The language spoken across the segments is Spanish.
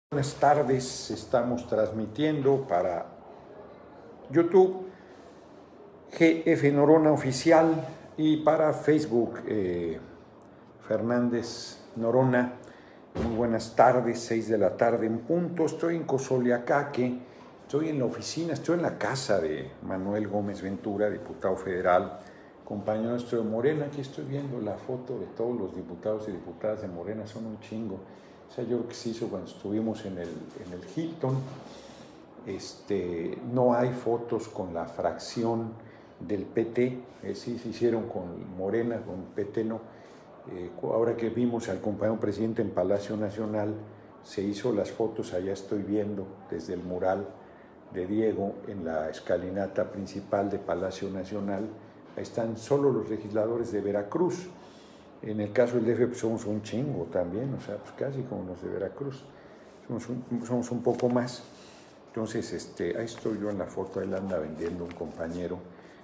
Buenas tardes, estamos transmitiendo para YouTube, GF Norona Oficial, y para Facebook, Fernández Norona. Muy buenas tardes, 6 de la tarde en punto. Estoy en Cozoleacaque, estoy en la oficina, estoy en la casa de Manuel Gómez Ventura, diputado federal, compañero nuestro de Morena. Aquí estoy viendo la foto de todos los diputados y diputadas de Morena, son un chingo. O sea, yo creo que se hizo cuando estuvimos en el Hilton. No hay fotos con la fracción del PT, sí se hicieron con Morena, con PT no. Ahora que vimos al compañero presidente en Palacio Nacional, se hizo las fotos, allá estoy viendo desde el mural de Diego en la escalinata principal de Palacio Nacional. Ahí están solo los legisladores de Veracruz. En el caso del DF pues somos un chingo también, o sea, pues casi como los de Veracruz, somos un poco más. Entonces, ahí estoy yo en la foto, ahí la anda vendiendo un compañero.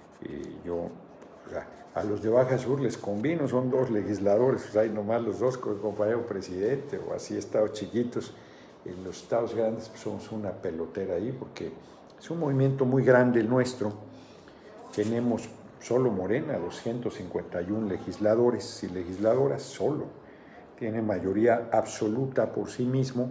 O sea, a los de Baja Sur les convino, son dos legisladores, pues hay nomás los dos con el compañero presidente, o así estados chiquitos. En los estados grandes pues somos una pelotera ahí, porque es un movimiento muy grande el nuestro. Tenemos solo Morena, 251 legisladores y legisladoras, solo. Tiene mayoría absoluta por sí mismo,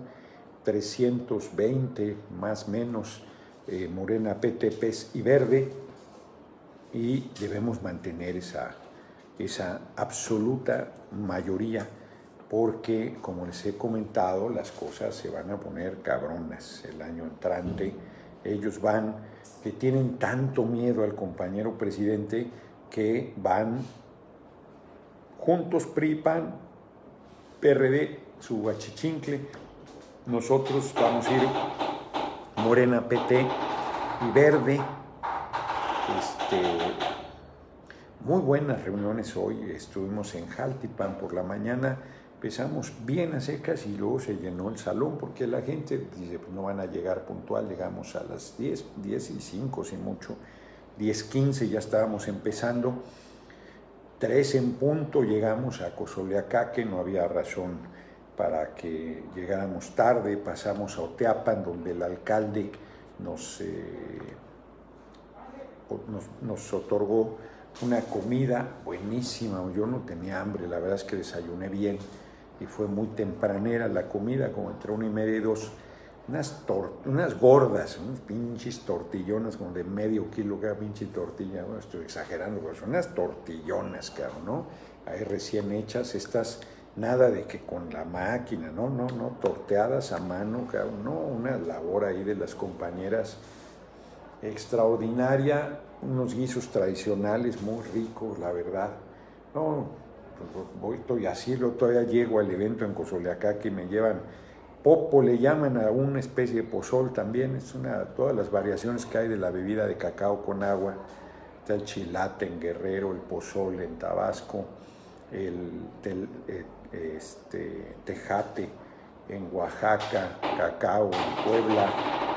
320 más o menos, Morena, PT, PES y Verde, y debemos mantener esa absoluta mayoría, porque, como les he comentado, las cosas se van a poner cabronas el año entrante. Ellos que tienen tanto miedo al compañero presidente, que van juntos, PRI, PAN, PRD, su guachichincle. Nosotros vamos a ir Morena, PT y Verde. Muy buenas reuniones hoy. Estuvimos en Jaltipan por la mañana. Empezamos bien a secas y luego se llenó el salón, porque la gente dice, pues no van a llegar puntual. Llegamos a las 10:05, si mucho, 10:15 ya estábamos empezando. 3 en punto llegamos a Cozoleacaque, no había razón para que llegáramos tarde. Pasamos a Oteapan, donde el alcalde nos otorgó una comida buenísima. Yo no tenía hambre, la verdad es que desayuné bien y fue muy tempranera la comida, como entre 1:30 y 2. Unas gordas, unas pinches tortillonas como de medio kilo cada pinche tortilla. Bueno, estoy exagerando, pero son unas tortillonas, cabrón, ¿no? Ahí recién hechas, estas, nada de que con la máquina, no, torteadas a mano, cabrón, no, una labor ahí de las compañeras extraordinaria, unos guisos tradicionales muy ricos, la verdad. No, estoy así, todavía llego al evento en Cozoleacaque y me llevan popo, le llaman a una especie de pozol también. Es todas las variaciones que hay de la bebida de cacao con agua. Está el chilate en Guerrero, el pozol en Tabasco, el tejate en Oaxaca, cacao en Puebla,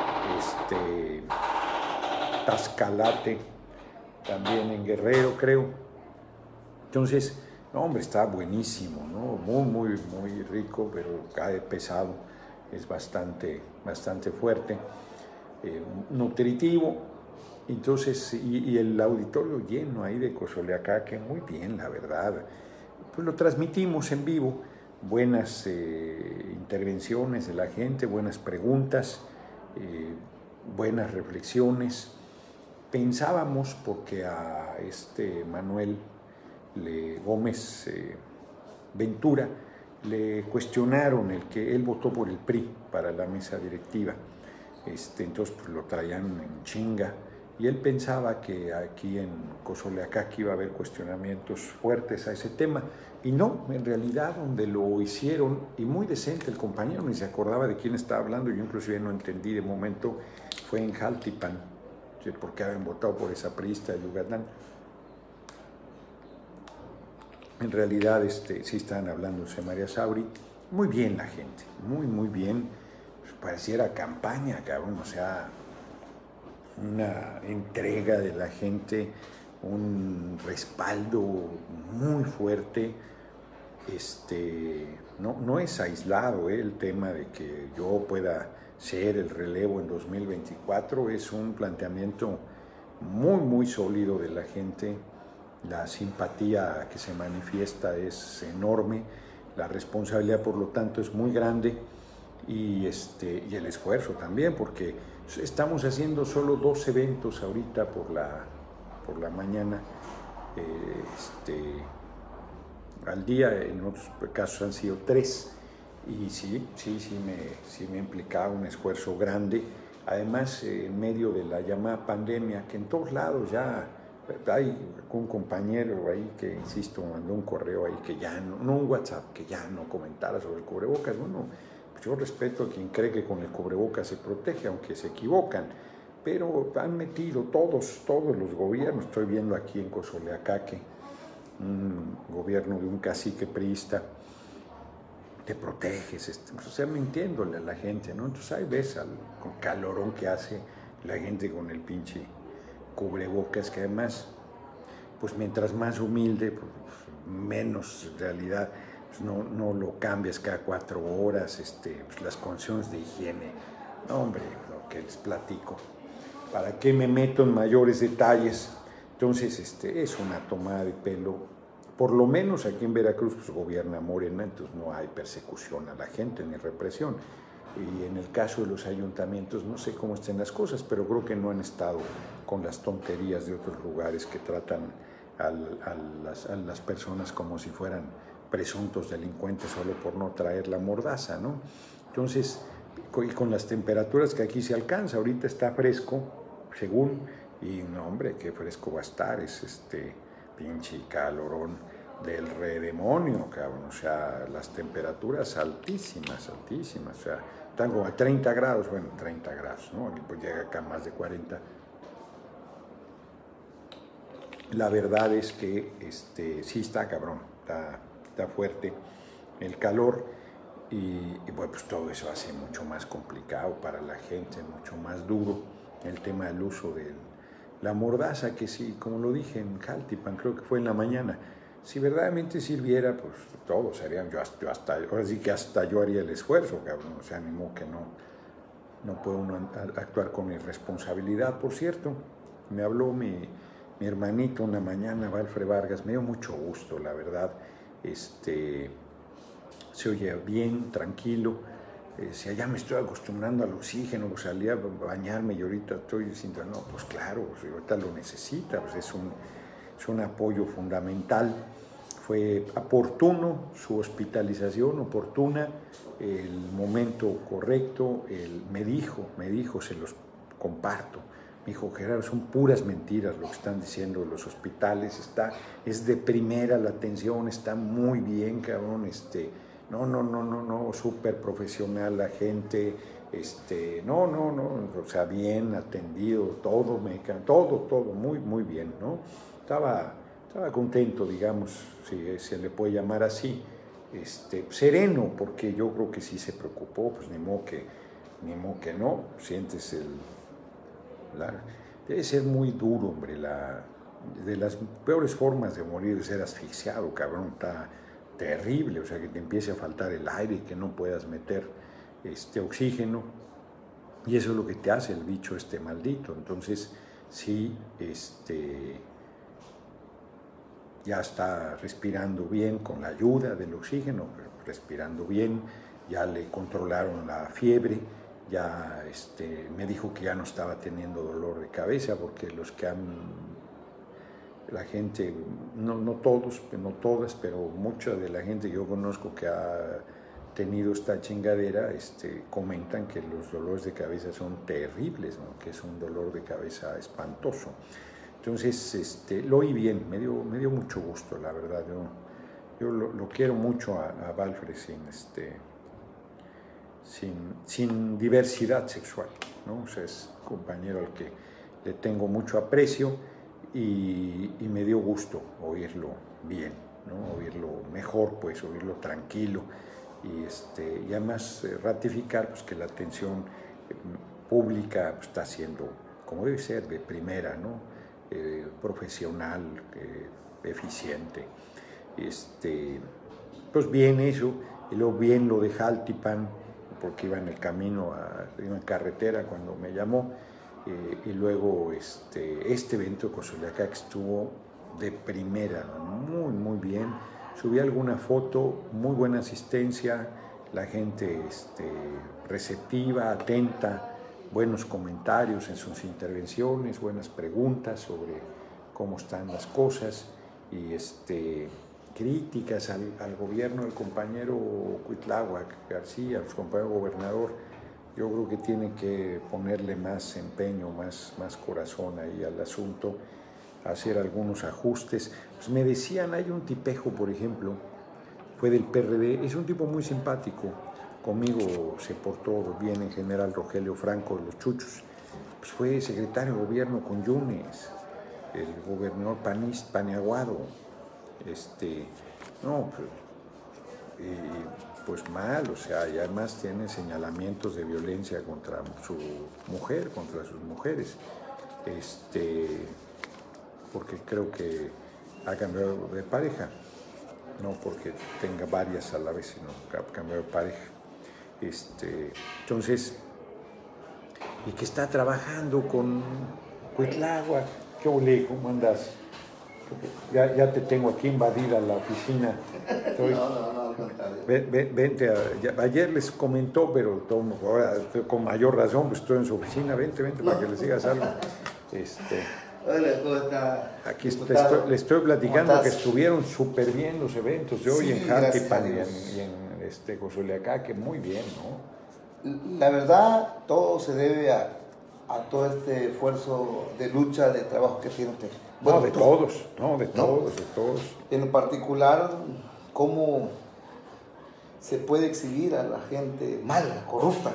tascalate también en Guerrero, creo. Entonces, no, hombre, está buenísimo, ¿no? Muy rico, pero cae pesado, es bastante fuerte, nutritivo. Entonces, y el auditorio lleno ahí de Cozoleacaque, muy bien, la verdad. Pues lo transmitimos en vivo, buenas intervenciones de la gente, buenas preguntas, buenas reflexiones. Pensábamos, porque a Manuel Gómez Ventura le cuestionaron el que él votó por el PRI para la mesa directiva, entonces pues lo traían en chinga, y él pensaba que aquí en Cozoleacaque iba a haber cuestionamientos fuertes a ese tema, y no, en realidad donde lo hicieron, y muy decente el compañero, ni se acordaba de quién estaba hablando, yo inclusive no entendí de momento, fue en Jaltipan, porque habían votado por esa priista de Yucatán. En realidad sí estaban hablando de María Sauri. Muy bien la gente, muy bien. Pues pareciera campaña, cabrón, o sea, una entrega de la gente, un respaldo muy fuerte. no es aislado, el tema de que yo pueda ser el relevo en 2024, es un planteamiento muy, muy sólido de la gente. La simpatía que se manifiesta es enorme, la responsabilidad por lo tanto es muy grande y el esfuerzo también, porque estamos haciendo solo 2 eventos ahorita por la mañana al día, en otros casos han sido 3 y sí me implicaba un esfuerzo grande, además en medio de la llamada pandemia, que en todos lados ya hay un compañero ahí que, insisto, mandó un correo ahí que ya no un WhatsApp, que ya no comentara sobre el cubrebocas. Bueno, pues yo respeto a quien cree que con el cubrebocas se protege, aunque se equivocan, pero han metido todos los gobiernos. Estoy viendo aquí en Cozoleacaque un gobierno de un cacique priista, te proteges, o sea, mintiéndole a la gente, ¿no? Entonces ahí ves con calorón que hace la gente con el pinche cubrebocas, que además, pues mientras más humilde, pues, menos en realidad, pues no lo cambias cada 4 horas, pues las condiciones de higiene. No, hombre, lo que les platico. ¿Para qué me meto en mayores detalles? Entonces, es una tomada de pelo. Por lo menos aquí en Veracruz pues, gobierna Morena, entonces no hay persecución a la gente ni represión. Y en el caso de los ayuntamientos no sé cómo estén las cosas, pero creo que no han estado con las tonterías de otros lugares que tratan a las personas como si fueran presuntos delincuentes solo por no traer la mordaza, ¿no? Entonces, y con las temperaturas que aquí se alcanza, ahorita está fresco, según, y no, hombre, qué fresco va a estar, es pinche calorón del redemonio, cabrón, o sea, las temperaturas altísimas, o sea, están como a 30 grados, bueno, 30 grados, ¿no? Aquí pues llega acá más de 40. La verdad es que sí está cabrón, está fuerte el calor y bueno, pues todo eso hace mucho más complicado para la gente, mucho más duro el tema del uso de la mordaza, que sí, como lo dije en Jaltipan, creo que fue en la mañana, si verdaderamente sirviera, pues todos harían, ahora sí que hasta yo haría el esfuerzo, cabrón, o sea, ni modo que no puede uno actuar con irresponsabilidad. Por cierto, me habló mi hermanito una mañana, Valfre Vargas, me dio mucho gusto, la verdad, se oye bien, tranquilo. Si allá me estoy acostumbrando al oxígeno, pues salía a bañarme y ahorita estoy diciendo, no, pues claro, pues ahorita lo necesita, pues es un apoyo fundamental. Fue oportuno su hospitalización, oportuna, el momento correcto, me dijo, se los comparto. Me dijo, Gerardo, son puras mentiras lo que están diciendo de los hospitales, es de primera la atención, está muy bien, cabrón, no, súper profesional la gente, no, o sea, bien atendido, todo, todo, muy, muy bien, ¿no? Estaba contento, digamos, si se le puede llamar así, sereno, porque yo creo que sí se preocupó, pues ni modo que no, sientes debe ser muy duro, hombre, de las peores formas de morir es ser asfixiado, cabrón, está terrible, o sea, que te empiece a faltar el aire y que no puedas meter oxígeno, y eso es lo que te hace el bicho maldito. Entonces, sí, ya está respirando bien con la ayuda del oxígeno, respirando bien, ya le controlaron la fiebre, ya me dijo que ya no estaba teniendo dolor de cabeza, porque la gente, no todos, no todas, pero mucha de la gente que yo conozco que ha tenido esta chingadera, comentan que los dolores de cabeza son terribles, ¿no? Que es un dolor de cabeza espantoso. Entonces, lo oí bien, me dio mucho gusto, la verdad. Yo lo quiero mucho a Valfre sin diversidad sexual, ¿no? O sea, es un compañero al que le tengo mucho aprecio y me dio gusto oírlo bien, ¿no? Oírlo mejor, pues, oírlo tranquilo y además ratificar pues, que la atención pública pues, está siendo, como debe ser, de primera, ¿no? Profesional, eficiente. Pues bien eso, y luego bien lo de Jaltipan, porque iba en el camino, iba en carretera cuando me llamó, y luego este evento de Cosoleacaque estuvo de primera, muy bien. Subí alguna foto, muy buena asistencia, la gente receptiva, atenta, buenos comentarios en sus intervenciones, buenas preguntas sobre cómo están las cosas y críticas al gobierno del compañero Cuitláhuac García, al compañero gobernador. Yo creo que tiene que ponerle más empeño, más corazón ahí al asunto, hacer algunos ajustes. Pues me decían, hay un tipejo, por ejemplo, fue del PRD, es un tipo muy simpático, conmigo se portó bien en general, Rogelio Franco de los Chuchos, pues fue secretario de gobierno con Yunes, el gobernador Paniaguado, no, pues mal, o sea, y además tiene señalamientos de violencia contra su mujer, contra sus mujeres, porque creo que ha cambiado de pareja, no porque tenga varias a la vez, sino que ha cambiado de pareja. Entonces, y que está trabajando con Cuitláhuac. ¿Qué ole? ¿Cómo andas? Ya te tengo aquí invadida la oficina. No, Vente, ayer les comentó, pero ahora con mayor razón, pues estoy en su oficina, vente para que les digas algo. Hola, ¿cómo está? Aquí le estoy platicando que estuvieron súper bien los eventos de hoy, sí, en Jaltipan y en Cosoleacaque, muy bien, ¿no? La verdad, todo se debe a todo este esfuerzo de lucha, de trabajo que tiene usted. Bueno, de todos. En particular, cómo se puede exhibir a la gente mala, corrupta.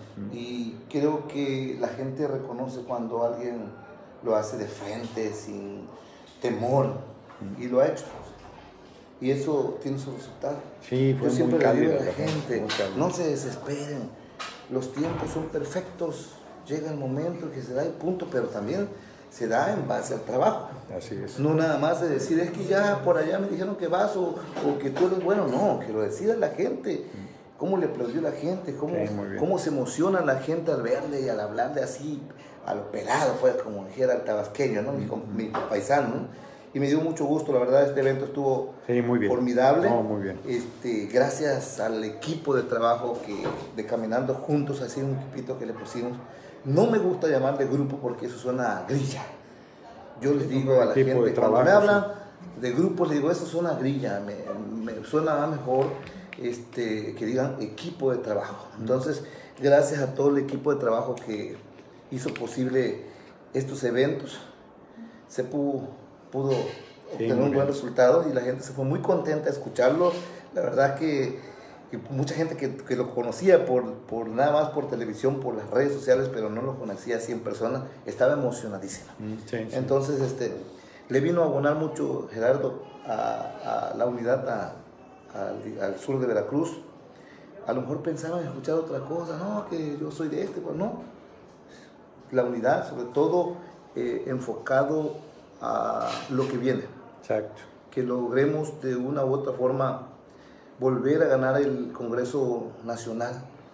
Y creo que la gente reconoce cuando alguien lo hace de frente, sin temor, y lo ha hecho. Y eso tiene su resultado. Sí, yo siempre le digo a la gente, no se desesperen, los tiempos son perfectos, llega el momento que se da y punto, pero también se da en base al trabajo. Así es. No nada más de decir, es que ya por allá me dijeron que vas o que tú eres bueno, no, que lo decida la gente. Cómo le aplaudió la gente, cómo se emociona la gente al verle y al hablarle así, a lo pelado, pues, como dijera el tabasqueño, ¿no? Mi paisano, ¿no? Y me dio mucho gusto, la verdad, este evento estuvo formidable. No, muy bien. Gracias al equipo de trabajo de Caminando Juntos, así un equipito que le pusimos. No me gusta llamar de grupo porque eso suena a grilla. Yo les digo a la gente, cuando me hablan de grupos, les digo, eso suena a grilla, me suena más mejor que digan equipo de trabajo. Entonces, gracias a todo el equipo de trabajo que hizo posible estos eventos, se pudo obtener un buen resultado y la gente se fue muy contenta de escucharlo. La verdad que mucha gente que lo conocía nada más por televisión, por las redes sociales, pero no lo conocía así en persona, estaba emocionadísima. Entonces, le vino a abonar mucho Gerardo a la unidad al sur de Veracruz. A lo mejor pensaban escuchar otra cosa, no, que yo soy de pues no. La unidad, sobre todo, enfocado a lo que viene. Exacto. Que logremos de una u otra forma volver a ganar el Congreso Nacional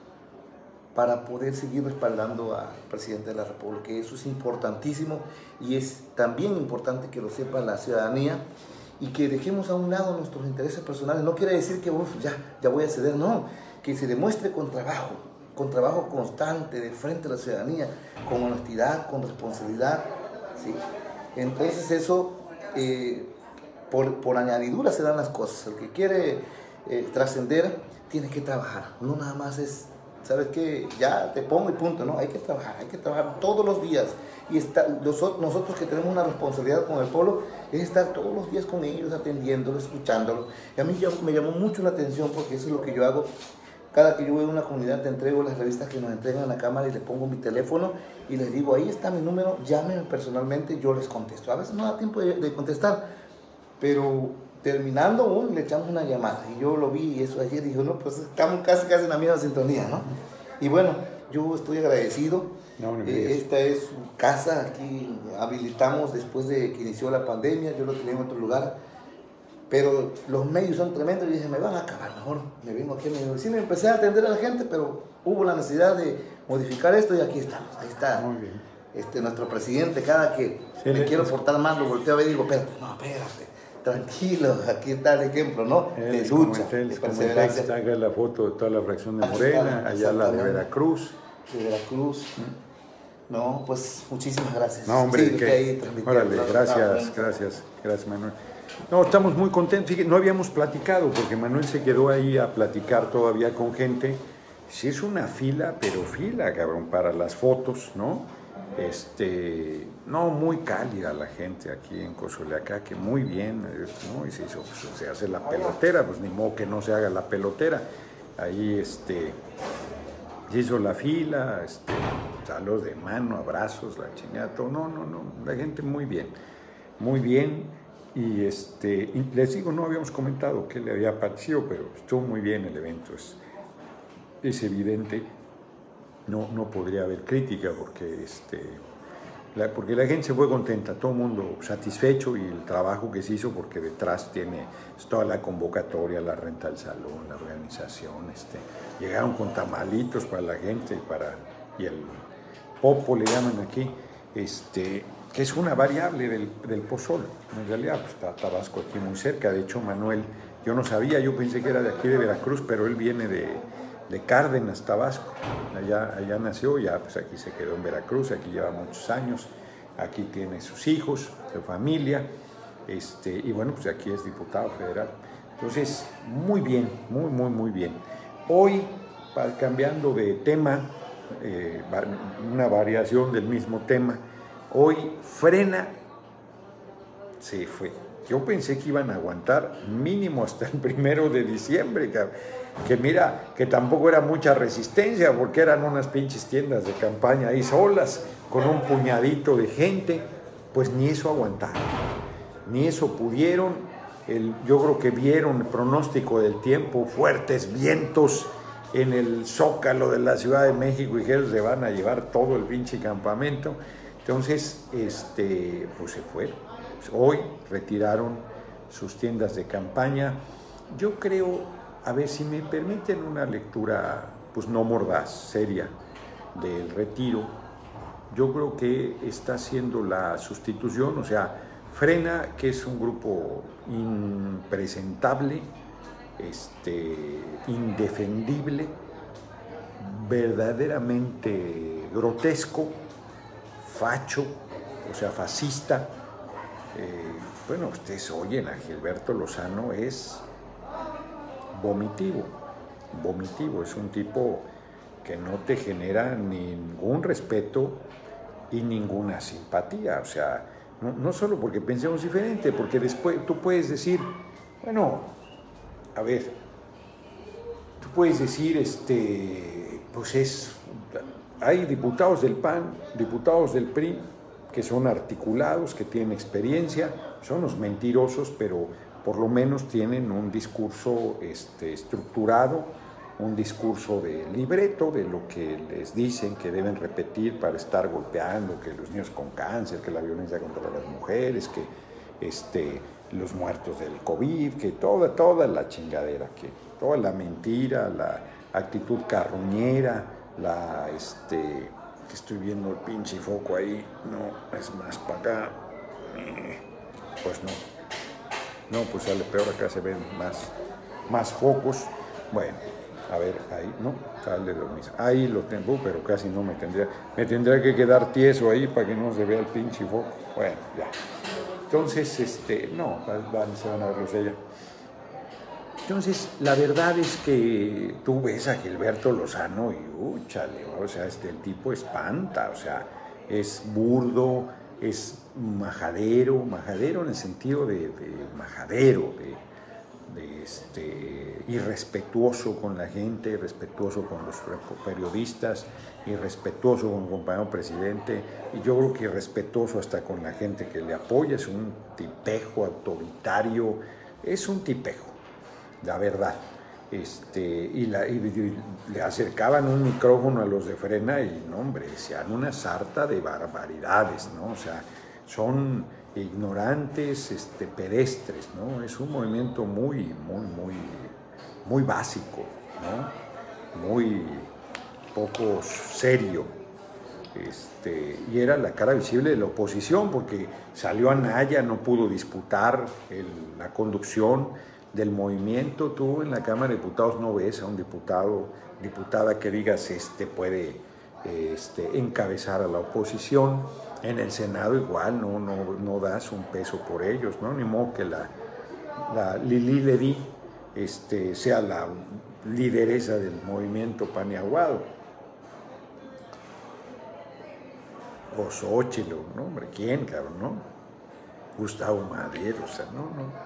para poder seguir respaldando al presidente de la República. Eso es importantísimo y es también importante que lo sepa la ciudadanía y que dejemos a un lado nuestros intereses personales. No quiere decir que ya voy a ceder, no, que se demuestre con trabajo constante de frente a la ciudadanía, con honestidad, con responsabilidad, ¿sí? Entonces eso, por añadidura se dan las cosas. El que quiere trascender tiene que trabajar, no nada más es, ¿sabes qué? Ya te pongo y punto, no, hay que trabajar todos los días. Y nosotros que tenemos una responsabilidad con el pueblo, es estar todos los días con ellos, atendiéndolos, escuchándolos. Y a mí me llamó mucho la atención porque eso es lo que yo hago. Cada que yo voy a una comunidad te entrego las revistas que nos entregan a la cámara y le pongo mi teléfono y les digo, ahí está mi número, llámenme personalmente, yo les contesto. A veces no da tiempo de contestar, pero terminando le echamos una llamada. Y yo lo vi y eso ayer dije, no, pues estamos casi en la misma sintonía, ¿no? Y bueno, yo estoy agradecido. Esta es su casa, aquí habilitamos después de que inició la pandemia, yo lo tenía en otro lugar. pero los medios son tremendos y dije, me van a acabar, mejor me vengo aquí a mi oficina y empecé a atender a la gente, pero hubo la necesidad de modificar esto y aquí estamos, ahí está. Muy bien. Nuestro presidente, cada que me quiero portar mal, lo volteo a ver y digo, espérate, tranquilo, aquí está el ejemplo, ¿no? De lucha, de perseverancia. Está acá la foto de toda la fracción de Morena, allá la de Veracruz. De Veracruz. No, pues muchísimas gracias. No, hombre, sí, órale, gracias Manuel. No, estamos muy contentos. Fíjate, no habíamos platicado porque Manuel se quedó ahí a platicar todavía con gente. Sí, es una fila, pero fila, cabrón, para las fotos, ¿no? No, muy cálida la gente aquí en Cozoleacaque, muy bien, ¿no? Y se hace la pelotera, pues ni modo que no se haga la pelotera. Ahí, se hizo la fila, saludos de mano, abrazos, la chingada, todo. No, la gente muy bien. Y les digo, no habíamos comentado que le había parecido, pero estuvo muy bien el evento. Es evidente, no podría haber crítica porque, porque la gente se fue contenta, todo el mundo satisfecho y el trabajo que se hizo porque detrás tiene toda la convocatoria, la renta del salón, la organización, llegaron con tamalitos para la gente y el popo le llaman aquí, que es una variable del pozol. En realidad pues, está Tabasco aquí muy cerca. De hecho, Manuel, yo no sabía, yo pensé que era de aquí de Veracruz, pero él viene de Cárdenas, Tabasco. Allá nació, ya pues aquí se quedó en Veracruz, aquí lleva muchos años, aquí tiene sus hijos, su familia, y bueno, pues aquí es diputado federal. Entonces, muy bien, muy bien. Hoy, cambiando de tema, una variación del mismo tema, hoy Frena se fue. Yo pensé que iban a aguantar mínimo hasta el 1 de diciembre, que mira, que tampoco era mucha resistencia, porque eran unas pinches tiendas de campaña ahí solas, con un puñadito de gente, pues ni eso aguantaron, ni eso pudieron. Yo creo que vieron el pronóstico del tiempo, fuertes vientos en el Zócalo de la Ciudad de México, y dijeron, se van a llevar todo el pinche campamento. Entonces, pues se fueron. Hoy retiraron sus tiendas de campaña. Yo creo, a ver si me permiten una lectura, pues no mordaz, seria, del retiro. Yo creo que está haciendo la sustitución, o sea, Frena, que es un grupo impresentable, indefendible, verdaderamente grotesco, facho, o sea, fascista. Bueno, ustedes oyen a Gilberto Lozano, es vomitivo, es un tipo que no te genera ningún respeto y ninguna simpatía, o sea, no solo porque pensemos diferente, porque después tú puedes decir, bueno, a ver, tú puedes decir, pues hay diputados del PAN, diputados del PRI, que son articulados, que tienen experiencia, son los mentirosos, pero por lo menos tienen un discurso estructurado, un discurso de libreto, de lo que les dicen que deben repetir para estar golpeando, que los niños con cáncer, que la violencia contra las mujeres, que los muertos del COVID, que toda la chingadera, que toda la mentira, la actitud carroñera, que estoy viendo el pinche foco ahí, no, es más para acá, pues no, pues sale peor, acá se ven más focos. Bueno, a ver, ahí, no, sale lo mismo, ahí lo tengo, pero casi no me tendría que quedar tieso ahí para que no se vea el pinche foco. Bueno, ya, entonces, no, se van a ver los de ella. Entonces, la verdad es que tú ves a Gilberto Lozano y, chale, o sea, el tipo espanta, o sea, es burdo, es majadero en el sentido de majadero, irrespetuoso con la gente, irrespetuoso con los periodistas, irrespetuoso con el compañero presidente, y yo creo que irrespetuoso hasta con la gente que le apoya. Es un tipejo autoritario, es un tipejo, la verdad. Y le acercaban un micrófono a los de Frena y, no, hombre, decían una sarta de barbaridades, ¿no? O sea, son ignorantes, pedestres, ¿no? Es un movimiento muy básico, ¿no? Muy poco serio. Y era la cara visible de la oposición, porque salió Anaya, no pudo disputar la conducción del movimiento. Tú en la Cámara de Diputados no ves a un diputada que digas, puede encabezar a la oposición. En el Senado igual, no das un peso por ellos, ¿no? Ni modo que la Lili Ledy sea la lideresa del movimiento paneaguado. O Xóchitl, ¿no? Hombre, ¿quién, cabrón, no? Gustavo Madero, o sea,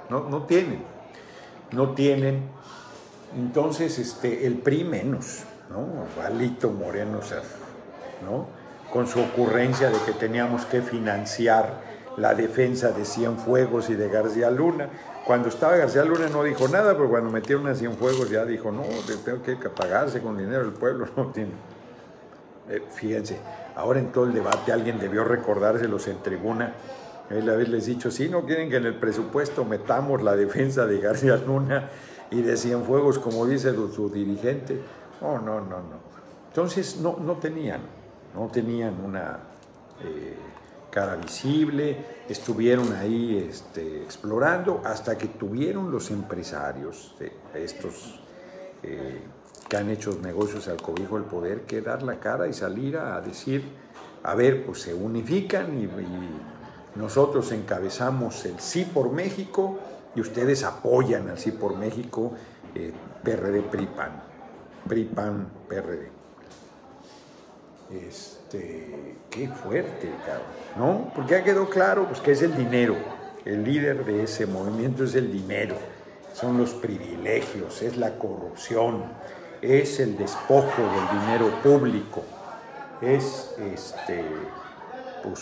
no tienen. Entonces, el PRI menos, ¿no? Alito Moreno, o sea, ¿no? Con su ocurrencia de que teníamos que financiar la defensa de Cienfuegos y de García Luna. Cuando estaba García Luna no dijo nada, pero cuando metieron a Cienfuegos ya dijo, no, tengo que pagarse con dinero del pueblo, no tiene. Fíjense, ahora en todo el debate alguien debió recordárselos en tribuna. La vez les he dicho, sí, no quieren que en el presupuesto metamos la defensa de García Luna y de Cienfuegos, como dice su dirigente. No. Entonces no tenían una cara visible, estuvieron ahí explorando hasta que tuvieron los empresarios, estos que han hecho negocios al cobijo del poder, que dar la cara y salir a decir, a ver, pues se unifican y nosotros encabezamos el Sí por México y ustedes apoyan al Sí por México, PRD, PRI-PAN, PRD. Qué fuerte, cabrón, ¿no? Porque ya quedó claro pues, que es el dinero. El líder de ese movimiento es el dinero, son los privilegios, es la corrupción, es el despojo del dinero público, es pues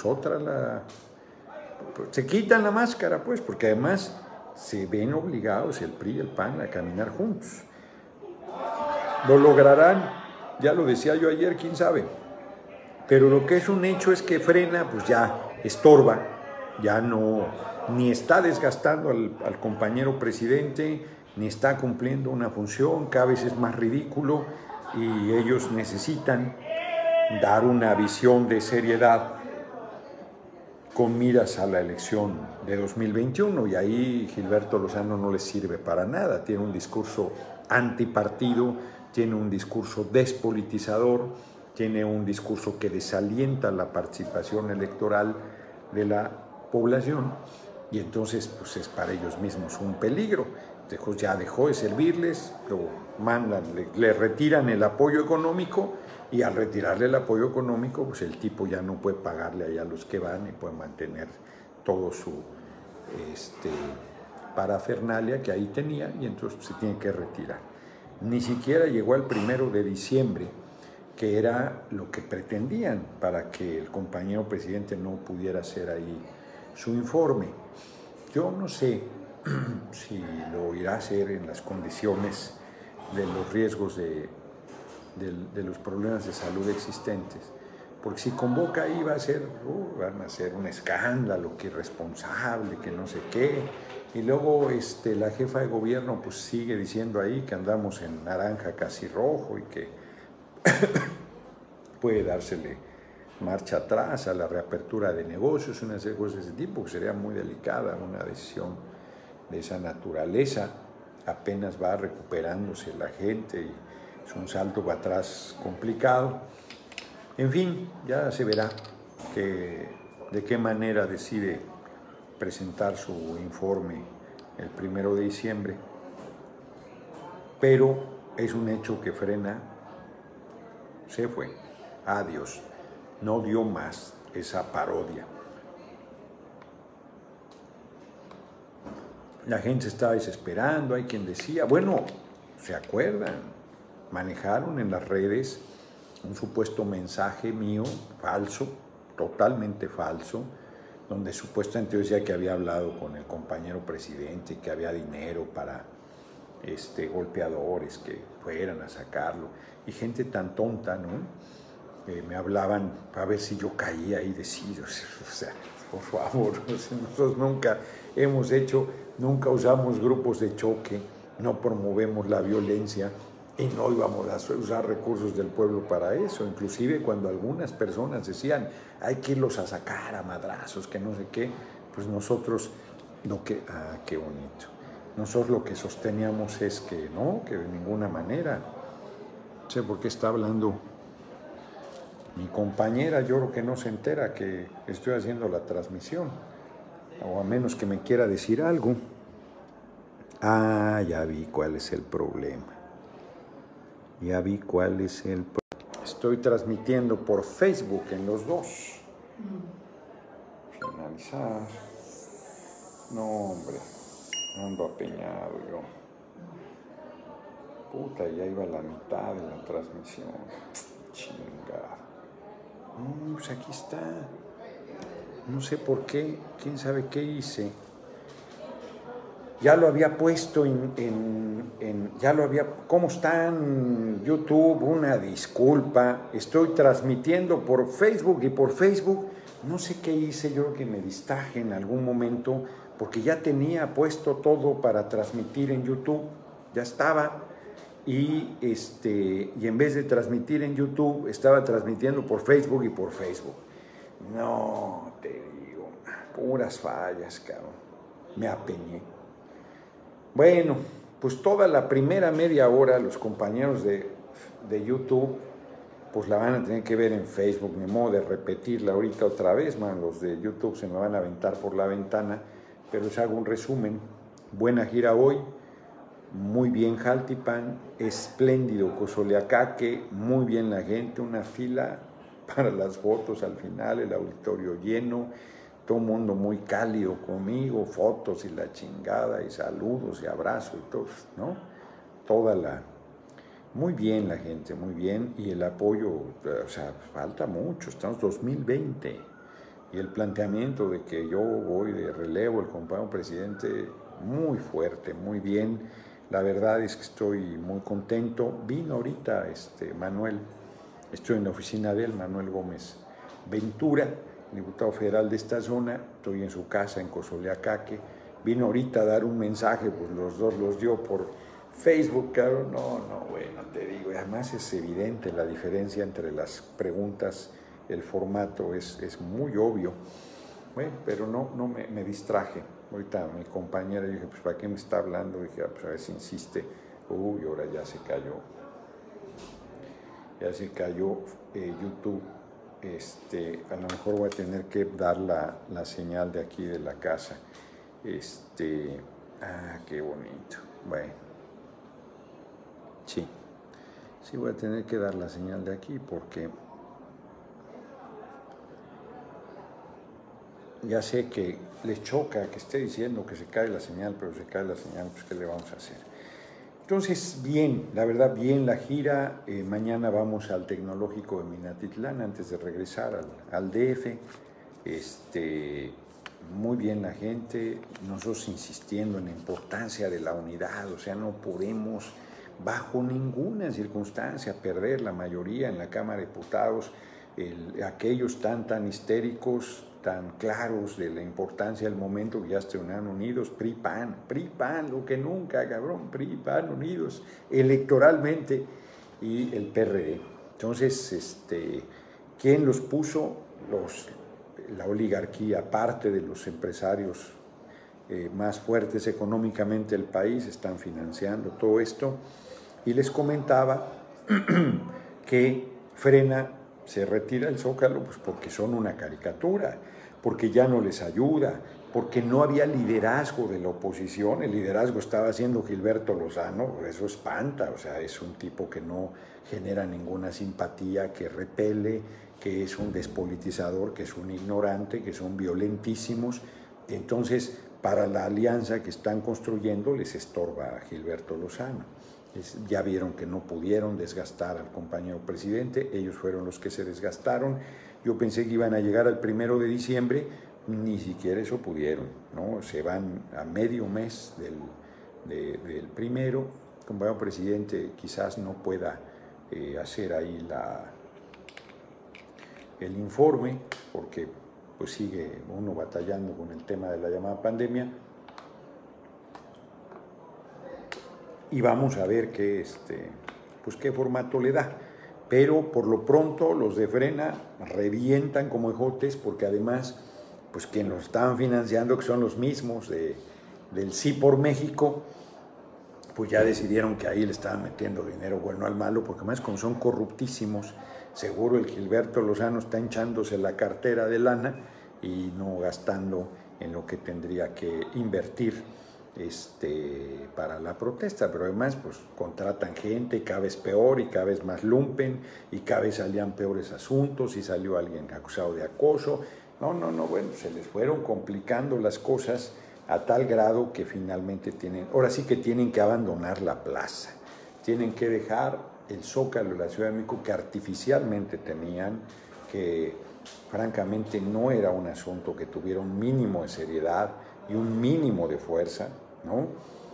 se quitan la máscara, pues, porque además se ven obligados el PRI y el PAN a caminar juntos. Lo lograrán, ya lo decía yo ayer, quién sabe. Pero lo que es un hecho es que Frena, pues ya estorba, ya ni está desgastando al compañero presidente, ni está cumpliendo una función, cada vez es más ridículo y ellos necesitan dar una visión de seriedad con miras a la elección de 2021 y ahí Gilberto Lozano no les sirve para nada, tiene un discurso antipartido, tiene un discurso despolitizador, tiene un discurso que desalienta la participación electoral de la población y entonces pues es para ellos mismos un peligro. Ya dejó de servirles, lo mandan, le retiran el apoyo económico y al retirarle el apoyo económico pues el tipo ya no puede pagarle allá a los que van y puede mantener todo su parafernalia que ahí tenía y entonces se tiene que retirar. Ni siquiera llegó al 1 de diciembre, que era lo que pretendían para que el compañero presidente no pudiera hacer ahí su informe. Yo no sé si lo irá a hacer en las condiciones de los riesgos de los problemas de salud existentes, porque si convoca ahí van a ser un escándalo, que irresponsable, que no sé qué, y luego la jefa de gobierno pues sigue diciendo ahí que andamos en naranja casi rojo y que puede dársele marcha atrás a la reapertura de negocios, una serie de cosas de ese tipo, que sería muy delicada una decisión de esa naturaleza. Apenas va recuperándose la gente y es un salto para atrás complicado. En fin, ya se verá de qué manera decide presentar su informe el 1 de diciembre, pero es un hecho que Frena se fue. Adiós, no dio más esa parodia. La gente estaba desesperando, hay quien decía, bueno, ¿se acuerdan? Manejaron en las redes un supuesto mensaje mío falso, totalmente falso, donde supuestamente yo decía que había hablado con el compañero presidente, que había dinero para golpeadores que fueran a sacarlo, y gente tan tonta, ¿no? Me hablaban para ver si yo caía y decía, o sea, por favor. Nosotros nunca usamos grupos de choque, no promovemos la violencia y no íbamos a usar recursos del pueblo para eso. Inclusive cuando algunas personas decían, hay que irlos a sacar a madrazos, que no sé qué, pues nosotros qué bonito. Nosotros lo que sosteníamos es que no, que de ninguna manera. No sé por qué está hablando mi compañera, yo creo que no se entera que estoy haciendo la transmisión, o a menos que me quiera decir algo. Ah, ya vi cuál es el problema. Estoy transmitiendo por Facebook en los dos. Finalizar. No, hombre, ando apeñado yo. Puta, ya iba a la mitad de la transmisión. Chingada. No, pues aquí está. No sé por qué, quién sabe qué hice. Ya lo había puesto ¿cómo están? YouTube, una disculpa. Estoy transmitiendo por Facebook y por Facebook, no sé qué hice, yo creo que me distraje en algún momento, porque ya tenía puesto todo para transmitir en YouTube, ya estaba. Y en vez de transmitir en YouTube, estaba transmitiendo por Facebook y por Facebook. No, te digo, puras fallas, cabrón. Me apeñé. Bueno, pues toda la primera media hora los compañeros de YouTube, pues la van a tener que ver en Facebook, ni modo de repetirla ahorita otra vez, man, los de YouTube se me van a aventar por la ventana, pero les hago un resumen. Buena gira hoy. Muy bien Jaltipan, espléndido Cozoleacaque, muy bien la gente, una fila para las fotos al final, el auditorio lleno, todo el mundo muy cálido conmigo, fotos y la chingada, y saludos y abrazos y todo, ¿no? Muy bien la gente, muy bien, y el apoyo, o sea, falta mucho, estamos 2020, y el planteamiento de que yo voy de relevo, el compañero presidente, muy fuerte, muy bien. La verdad es que estoy muy contento. Vino ahorita Manuel, estoy en la oficina de él, Manuel Gómez Ventura, diputado federal de esta zona, estoy en su casa en Cozoleacaque. Vino ahorita a dar un mensaje, pues los dos los dio por Facebook, claro. Bueno, te digo, y además es evidente la diferencia entre las preguntas, el formato es muy obvio. Bueno, pero no me distraje. Ahorita mi compañera, yo dije, pues ¿para qué me está hablando? Dije, pues a ver si insiste. Uy, ahora ya se cayó. Ya se cayó YouTube. A lo mejor voy a tener que dar la señal de aquí de la casa. Qué bonito. Bueno. Sí, voy a tener que dar la señal de aquí porque ya sé que les choca que esté diciendo que se cae la señal, pero se cae la señal, pues ¿qué le vamos a hacer? Entonces, bien, la verdad, bien la gira. Mañana vamos al Tecnológico de Minatitlán antes de regresar al DF. Muy bien la gente, nosotros insistiendo en la importancia de la unidad, o sea, no podemos bajo ninguna circunstancia perder la mayoría en la Cámara de Diputados. Aquellos tan histéricos, tan claros de la importancia del momento que ya estuvieron unidos, PRI-PAN, lo que nunca, cabrón, PRI-PAN unidos electoralmente, y el PRD. Entonces, ¿quién los puso? La oligarquía, parte de los empresarios más fuertes económicamente del país, están financiando todo esto. Y les comentaba que Frena se retira del Zócalo pues porque son una caricatura, porque ya no les ayuda, porque no había liderazgo de la oposición. El liderazgo estaba haciendo Gilberto Lozano, eso espanta, o sea, es un tipo que no genera ninguna simpatía, que repele, que es un despolitizador, que es un ignorante, que son violentísimos. Entonces, para la alianza que están construyendo les estorba a Gilberto Lozano. Ya vieron que no pudieron desgastar al compañero presidente, ellos fueron los que se desgastaron. Yo pensé que iban a llegar al 1 de diciembre, ni siquiera eso pudieron, ¿no? Se van a medio mes del primero. El compañero presidente quizás no pueda hacer ahí el informe, porque pues sigue uno batallando con el tema de la llamada pandemia. Y vamos a ver qué formato le da. Pero por lo pronto los de Frena revientan como ejotes, porque además, pues quien los estaban financiando, que son los mismos del Sí por México, pues ya decidieron que ahí le estaban metiendo dinero bueno al malo, porque además como son corruptísimos, seguro el Gilberto Lozano está hinchándose la cartera de lana y no gastando en lo que tendría que invertir para la protesta, pero además pues contratan gente y cada vez peor y cada vez más lumpen y cada vez salían peores asuntos y salió alguien acusado de acoso. Bueno, se les fueron complicando las cosas a tal grado que finalmente ahora sí que tienen que abandonar la plaza, tienen que dejar el Zócalo de la Ciudad de México que artificialmente tenían, que francamente no era un asunto que tuviera un mínimo de seriedad y un mínimo de fuerza, ¿no?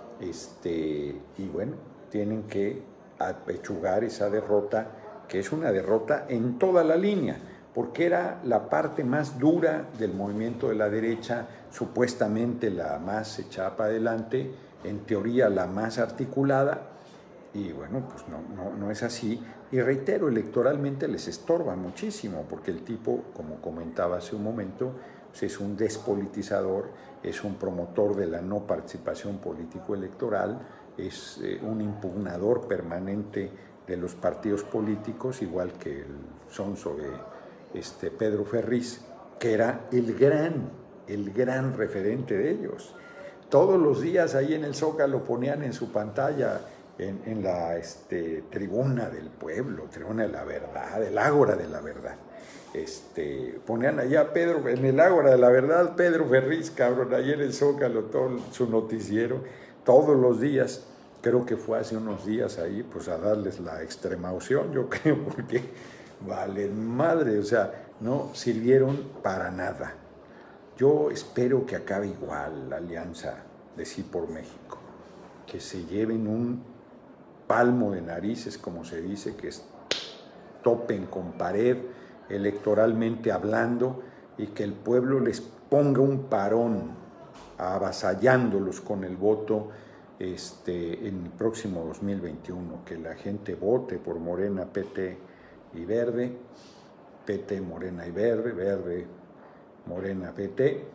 Y bueno, tienen que apechugar esa derrota, que es una derrota en toda la línea, porque era la parte más dura del movimiento de la derecha, supuestamente la más echada para adelante, en teoría la más articulada, y bueno, pues no es así. Y reitero, electoralmente les estorba muchísimo, porque el tipo, como comentaba hace un momento, pues es un despolitizador, es un promotor de la no participación político-electoral, es un impugnador permanente de los partidos políticos, igual que el sonso de Pedro Ferriz, que era el gran referente de ellos. Todos los días ahí en el Zócalo ponían en su pantalla, en la tribuna del pueblo, tribuna de la verdad, el ágora de la verdad. Ponían allá a Pedro, en el ágora de la verdad, Pedro Ferriz, cabrón, ahí en el Zócalo, todo su noticiero, todos los días. Creo que fue hace unos días ahí, pues a darles la extrema opción, yo creo, porque valen madre, o sea, no sirvieron para nada. Yo espero que acabe igual la alianza de Sí por México, que se lleven un palmo de narices, como se dice, que topen con pared electoralmente hablando y que el pueblo les ponga un parón avasallándolos con el voto en el próximo 2021, que la gente vote por Morena, PT y Verde, PT, Morena y Verde, Verde, Morena, PT,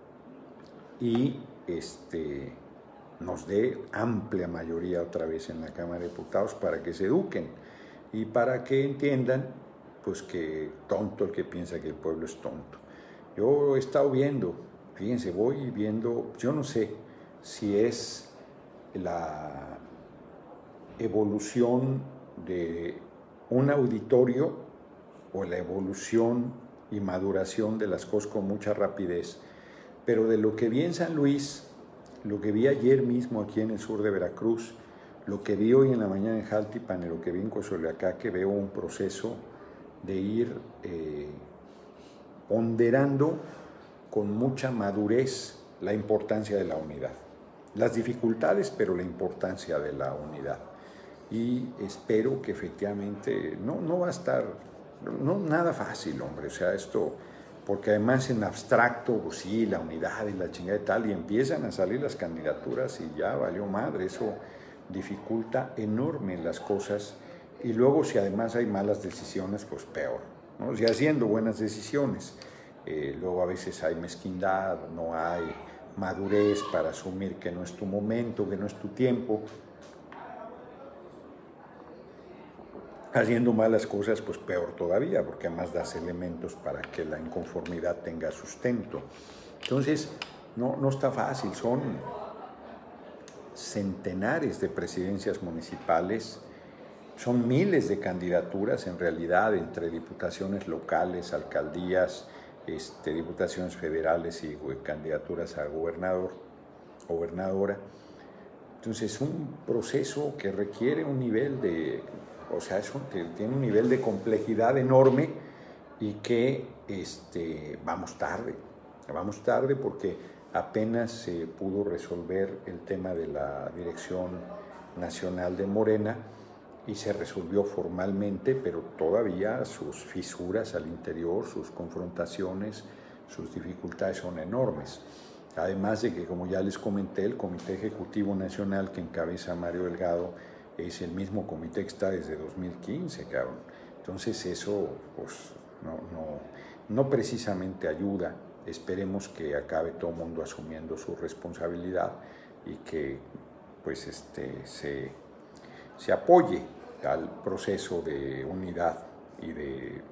y nos dé amplia mayoría otra vez en la Cámara de Diputados para que se eduquen y para que entiendan pues que tonto el que piensa que el pueblo es tonto. Yo he estado viendo, fíjense, voy viendo, yo no sé si es la evolución de un auditorio o la evolución y maduración de las cosas con mucha rapidez, pero de lo que vi en San Luis, lo que vi ayer mismo aquí en el sur de Veracruz, lo que vi hoy en la mañana en Jaltipan y lo que vi en Cozoleacaque, veo un proceso de ir ponderando con mucha madurez la importancia de la unidad. Las dificultades, pero la importancia de la unidad. Y espero que efectivamente no va a estar nada fácil, hombre, o sea, esto, porque además en abstracto, pues sí, la unidad y la chingada y tal, y empiezan a salir las candidaturas y ya valió madre, eso dificulta enorme las cosas, y luego si además hay malas decisiones, pues peor, ¿no? Si haciendo buenas decisiones, luego a veces hay mezquindad, no hay madurez para asumir que no es tu momento, que no es tu tiempo. Haciendo malas cosas, pues peor todavía, porque además das elementos para que la inconformidad tenga sustento. Entonces, no está fácil, son centenares de presidencias municipales, son miles de candidaturas en realidad entre diputaciones locales, alcaldías, diputaciones federales y candidaturas a gobernador, gobernadora. Entonces es un proceso que requiere un nivel de, o sea, tiene un nivel de complejidad enorme y que vamos tarde porque apenas se pudo resolver el tema de la Dirección Nacional de Morena y se resolvió formalmente, pero todavía sus fisuras al interior, sus confrontaciones, sus dificultades son enormes. Además de que, como ya les comenté, el Comité Ejecutivo Nacional que encabeza Mario Delgado es el mismo comité que está desde 2015, cabrón. Entonces eso pues, no precisamente ayuda. Esperemos que acabe todo el mundo asumiendo su responsabilidad y que pues, se apoye al proceso de unidad y de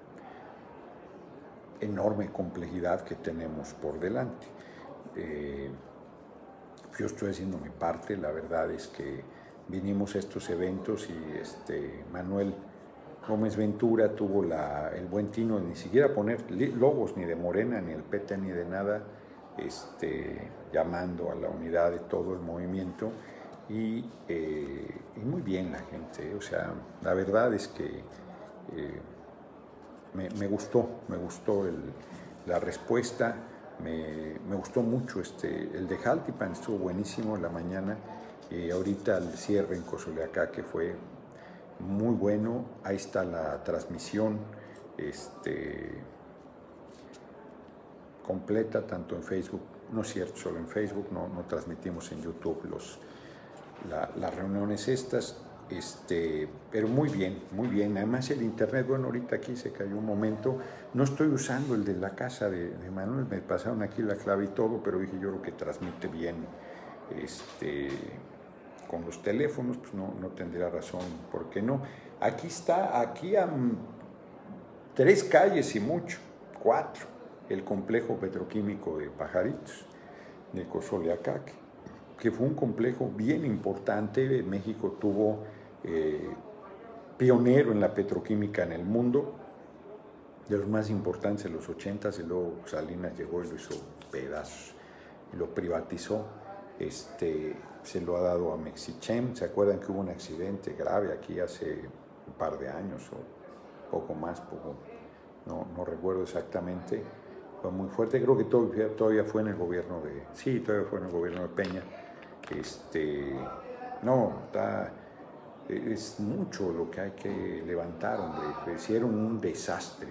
enorme complejidad que tenemos por delante. Yo estoy haciendo mi parte, la verdad es que vinimos a estos eventos y Manuel Gómez Ventura tuvo el buen tino de ni siquiera poner logos ni de Morena, ni del PT, ni de nada, llamando a la unidad de todo el movimiento y muy bien la gente, o sea, la verdad es que me gustó la respuesta. Me gustó mucho el de Jaltipan, estuvo buenísimo en la mañana, y ahorita el cierre en Cozoleacaque fue muy bueno. Ahí está la transmisión completa, tanto en Facebook, no es cierto, solo en Facebook, no transmitimos en YouTube las reuniones estas, pero muy bien, además el internet, bueno, ahorita aquí se cayó un momento, no estoy usando el de la casa de Manuel, me pasaron aquí la clave y todo, pero dije yo creo que transmite bien, con los teléfonos, pues no tendría razón, ¿por qué no? Aquí está, aquí a 3 calles y mucho, 4, el complejo petroquímico de Pajaritos, de Cozoleacaque, que fue un complejo bien importante. México tuvo pionero en la petroquímica en el mundo, de los más importantes en los 80s, y luego Salinas llegó y lo hizo pedazos, lo privatizó, se lo ha dado a Mexichem. ¿Se acuerdan que hubo un accidente grave aquí hace un par de años o poco más? No recuerdo exactamente, fue muy fuerte, creo que todavía fue en el gobierno de Peña. Es mucho lo que hay que levantar, hombre. Hicieron un desastre.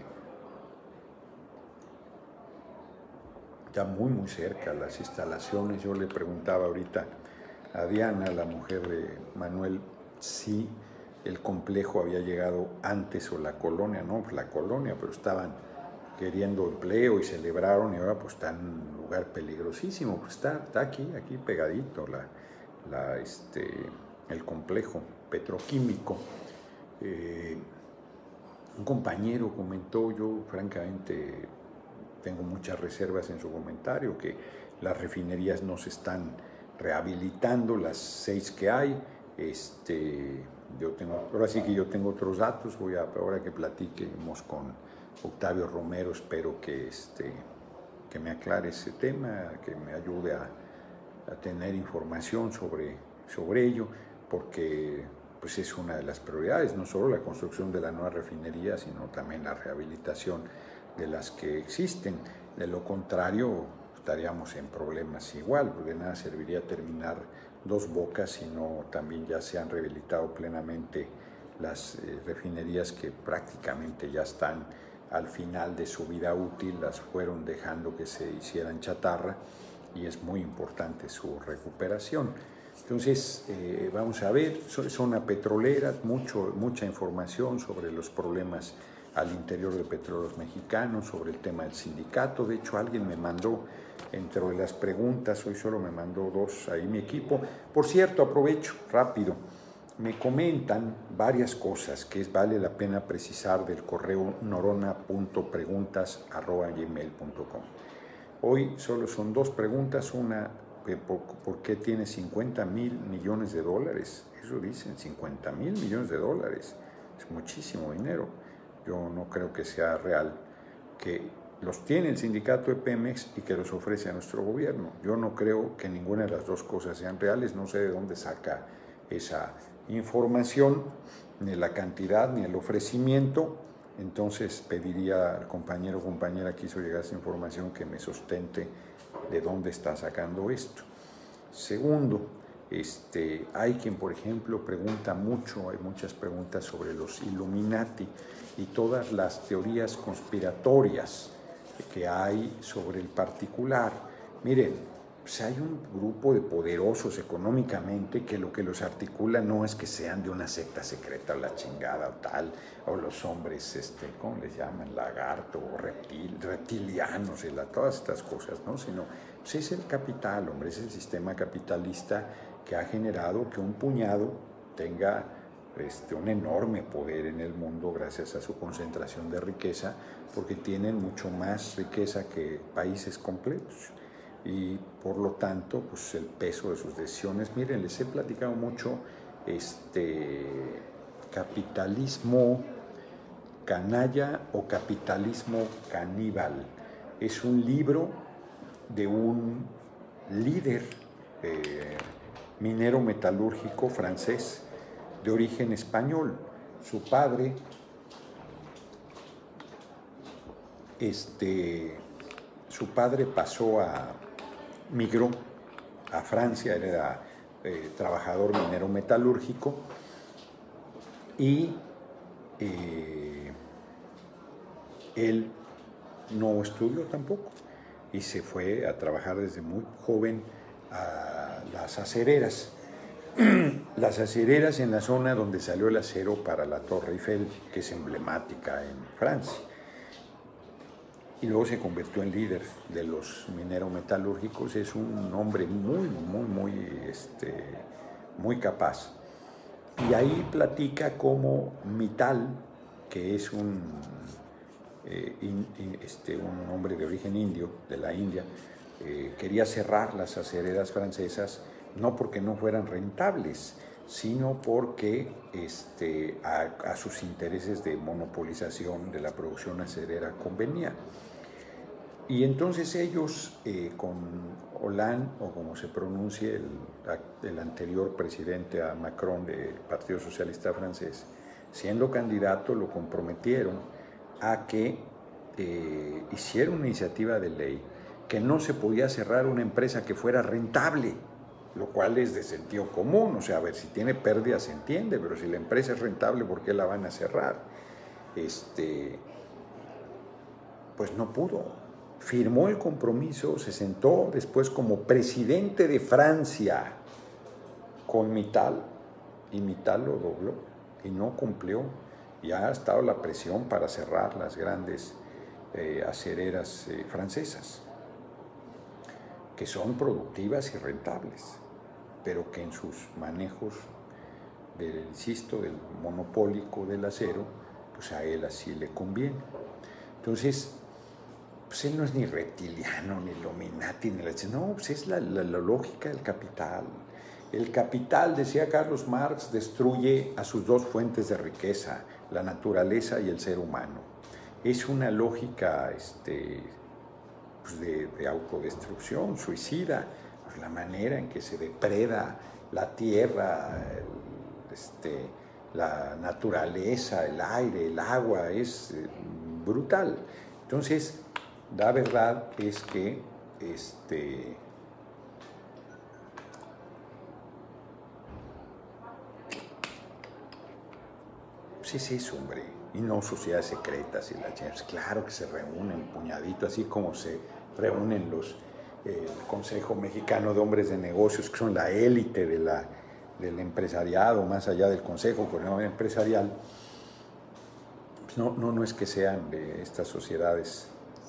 Está muy cerca las instalaciones. Yo le preguntaba ahorita a Diana, la mujer de Manuel, si el complejo había llegado antes o la colonia. No, la colonia, pero estaban queriendo empleo y celebraron, y ahora pues está en un lugar peligrosísimo, pues está aquí pegadito el complejo petroquímico. Un compañero comentó, yo francamente tengo muchas reservas en su comentario, que las refinerías no se están rehabilitando, las 6 que hay. Ahora sí que yo tengo otros datos, ahora que platiquemos con Octavio Romero, espero que me aclare ese tema, que me ayude a tener información sobre ello, porque pues es una de las prioridades, no solo la construcción de la nueva refinería, sino también la rehabilitación de las que existen. De lo contrario, estaríamos en problemas igual, porque de nada serviría terminar Dos Bocas si no también ya se han rehabilitado plenamente las refinerías que prácticamente ya están al final de su vida útil, las fueron dejando que se hicieran chatarra, y es muy importante su recuperación. Entonces, vamos a ver, zona petrolera, mucha información sobre los problemas al interior de Petróleos Mexicanos, sobre el tema del sindicato. De hecho, alguien me mandó, entre las preguntas, hoy solo me mandó 2 ahí mi equipo. Por cierto, aprovecho rápido, me comentan varias cosas que vale la pena precisar del correo norona.preguntas@gmail.com. Hoy solo son 2 preguntas, una, ¿por qué tiene 50,000 millones de dólares? Eso dicen, 50,000 millones de dólares, es muchísimo dinero. Yo no creo que sea real, que los tiene el sindicato de Pemex y que los ofrece a nuestro gobierno. Yo no creo que ninguna de las 2 cosas sean reales, no sé de dónde saca esa información, ni la cantidad, ni el ofrecimiento. Entonces pediría al compañero o compañera que hizo llegar esa información que me sustente de dónde está sacando esto. Segundo, hay quien, por ejemplo, pregunta mucho, hay muchas preguntas sobre los Illuminati y todas las teorías conspiratorias que hay sobre el particular. Miren, pues hay un grupo de poderosos económicamente que lo que los articula no es que sean de una secta secreta o la chingada o tal, o los hombres, ¿cómo les llaman? Lagarto o reptilianos, todas estas cosas, ¿no? Sino, pues es el capital, hombre, es el sistema capitalista que ha generado que un puñado tenga un enorme poder en el mundo gracias a su concentración de riqueza, porque tienen mucho más riqueza que países completos. Y por lo tanto, pues el peso de sus decisiones. Miren, les he platicado mucho capitalismo canalla o capitalismo caníbal. Es un libro de un líder minero metalúrgico francés de origen español. Su padre migró a Francia, él era trabajador minero metalúrgico y él no estudió tampoco y se fue a trabajar desde muy joven a las acereras. Las acereras en la zona donde salió el acero para la Torre Eiffel, que es emblemática en Francia. Y luego se convirtió en líder de los mineros metalúrgicos. Es un hombre muy capaz. Y ahí platica cómo Mittal, que es un hombre de origen indio, de la India, quería cerrar las acereras francesas, no porque no fueran rentables, sino porque a sus intereses de monopolización de la producción acerera convenía. Y entonces ellos, con Hollande, o como se pronuncie el anterior presidente a Macron del Partido Socialista Francés, siendo candidato, lo comprometieron a que hiciera una iniciativa de ley que no se podía cerrar una empresa que fuera rentable, lo cual es de sentido común. O sea, a ver, si tiene pérdidas se entiende, pero si la empresa es rentable, ¿por qué la van a cerrar? Pues no pudo. Firmó el compromiso, se sentó después como presidente de Francia con Mittal, y Mittal lo dobló y no cumplió. Y ha estado la presión para cerrar las grandes acereras francesas, que son productivas y rentables, pero que en sus manejos del monopólico del acero, pues a él así le conviene. Entonces, pues él no es ni reptiliano, ni Illuminati, ni no, pues es la lógica del capital. El capital, decía Carlos Marx, destruye a sus dos fuentes de riqueza, la naturaleza y el ser humano. Es una lógica pues de autodestrucción, suicida, pues la manera en que se depreda la tierra, la naturaleza, el aire, el agua, es brutal. Entonces, la verdad es que pues es eso, hombre, y no sociedades secretas y la pues claro que se reúnen puñaditos, así como se reúnen el Consejo Mexicano de Hombres de Negocios, que son la élite del empresariado, más allá del Consejo Coordinador Empresarial. Pues no es que sean de estas sociedades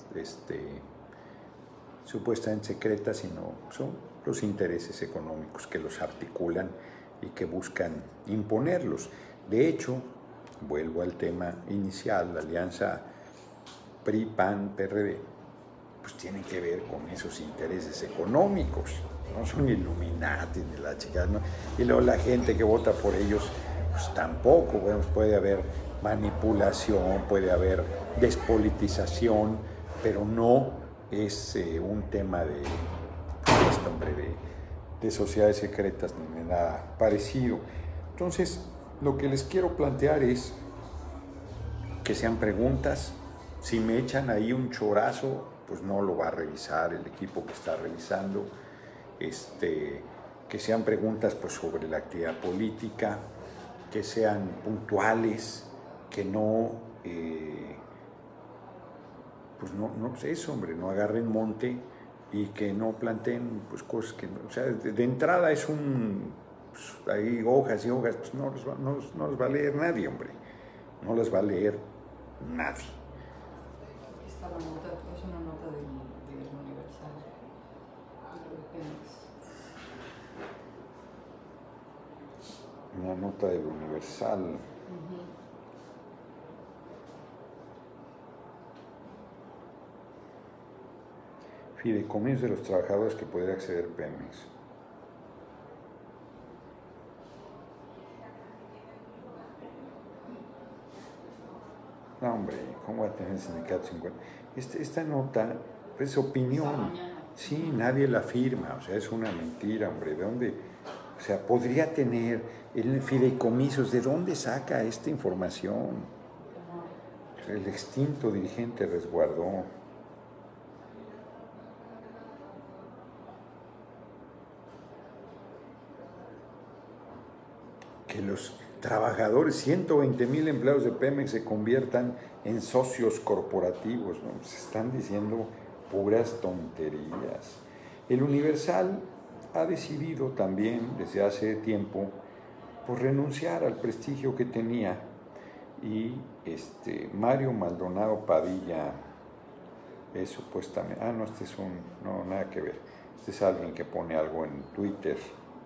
supuestamente secretas, sino son los intereses económicos que los articulan y que buscan imponerlos. De hecho, vuelvo al tema inicial, la alianza PRI-PAN-PRD, pues tiene que ver con esos intereses económicos, no son Illuminati ni la chica, ¿no? Y luego la gente que vota por ellos, pues tampoco, bueno, puede haber manipulación, puede haber despolitización, pero no es un tema de sociedades secretas ni de nada parecido. Entonces, lo que les quiero plantear es que sean preguntas. Si me echan ahí un chorazo, pues no lo va a revisar el equipo que está revisando. Que sean preguntas pues sobre la actividad política, que sean puntuales, que no pues no es eso, hombre, no agarren monte y que no planteen pues cosas que, o sea, de entrada es pues, hay hojas y hojas, pues no los va a leer nadie, hombre, no las va a leer nadie. Esta nota es una nota del Universal, de Pemex. Una nota del Universal. Fideicomisos de los trabajadores que pudiera acceder Pemex. No, hombre, ¿cómo va a tener el sindicato 50? Esta nota es opinión. Sí, nadie la firma, o sea, es una mentira, hombre. ¿De dónde? O sea, podría tener el fideicomisos. ¿De dónde saca esta información? El extinto dirigente resguardó. Que los trabajadores, 120,000 empleados de Pemex se conviertan en socios corporativos, ¿no? Se están diciendo puras tonterías. El Universal ha decidido también desde hace tiempo pues, renunciar al prestigio que tenía y Mario Maldonado Padilla es supuestamente, no, nada que ver, este es alguien que pone algo en Twitter.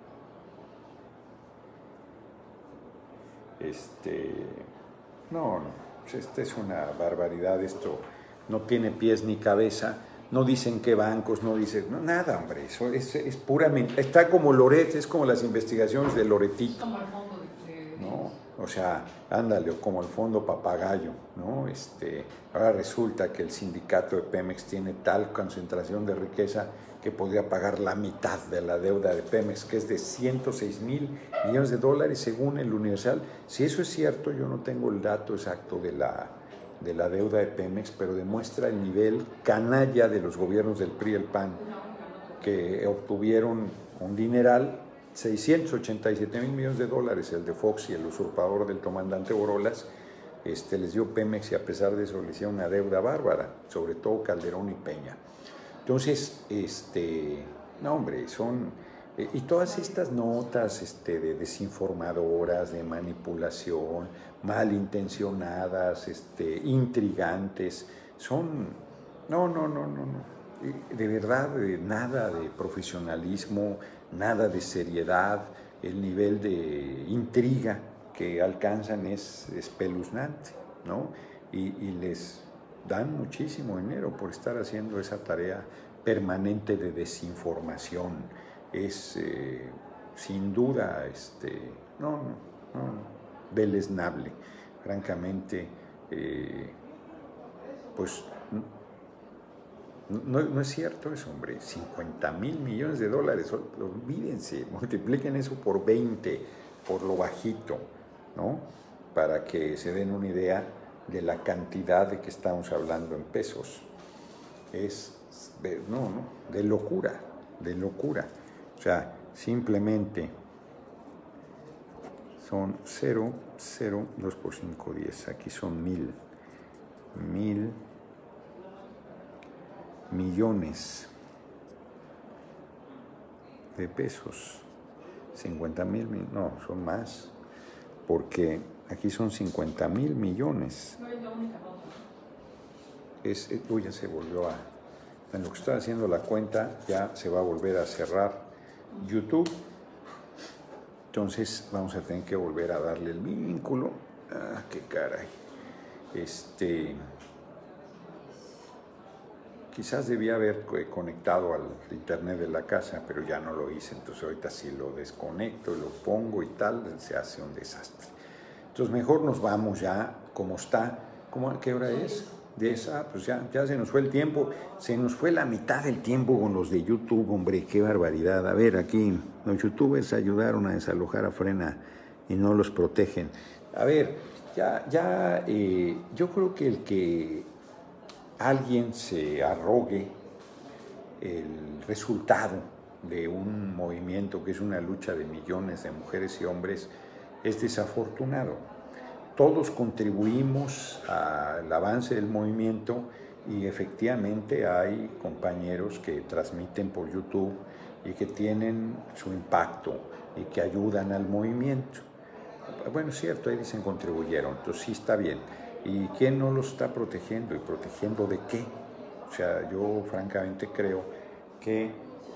Esta es una barbaridad, esto no tiene pies ni cabeza, no dicen qué bancos, no dicen, no, nada, hombre, eso es puramente, está como Loret, es como las investigaciones de Loretito, como el fondo ¿no? O sea, ándale, como el fondo papagayo, ¿no? Ahora resulta que el sindicato de Pemex tiene tal concentración de riqueza que podría pagar la mitad de la deuda de Pemex, que es de 106,000 millones de dólares según el Universal. Si eso es cierto, yo no tengo el dato exacto de la deuda de Pemex, pero demuestra el nivel canalla de los gobiernos del PRI y el PAN, que obtuvieron un dineral, 687,000 millones de dólares, el de Fox y el usurpador del comandante Borolas, les dio Pemex y a pesar de eso le hicieron una deuda bárbara, sobre todo Calderón y Peña. Entonces, no hombre, y todas estas notas de desinformadoras, de manipulación, malintencionadas, intrigantes, no, de verdad, nada de profesionalismo, nada de seriedad, el nivel de intriga que alcanzan es espeluznante, ¿no? Y les dan muchísimo dinero por estar haciendo esa tarea permanente de desinformación. Es sin duda, deleznable. Francamente, pues no es cierto eso, hombre. 50,000 millones de dólares, olvídense, multipliquen eso por 20, por lo bajito, ¿no? Para que se den una idea de la cantidad de que estamos hablando en pesos. Es de locura. O sea, simplemente son 2 por 5, 10. Aquí son 1,000 millones de pesos. 50,000, no, son más, porque aquí son 50,000 millones. No es la única nota. Ya se volvió en lo que está haciendo la cuenta, ya se va a volver a cerrar YouTube. Entonces vamos a tener que volver a darle el vínculo. Ah, qué caray. Quizás debía haber conectado al internet de la casa, pero ya no lo hice. Entonces ahorita si lo desconecto y lo pongo y tal, se hace un desastre. Entonces mejor nos vamos ya, como está. ¿A qué hora es? 10, pues ya se nos fue el tiempo. Se nos fue la mitad del tiempo con los de YouTube, hombre, qué barbaridad. A ver, aquí los youtubers ayudaron a desalojar a Frena y no los protegen. A ver, yo creo que el que alguien se arrogue el resultado de un movimiento que es una lucha de millones de mujeres y hombres es desafortunado. Todos contribuimos al avance del movimiento Y efectivamente hay compañeros que transmiten por YouTube y que tienen su impacto y que ayudan al movimiento. Bueno, es cierto, ahí dicen contribuyeron, entonces sí está bien. ¿Y quién no los está protegiendo? ¿Y protegiendo de qué? O sea, yo francamente creo que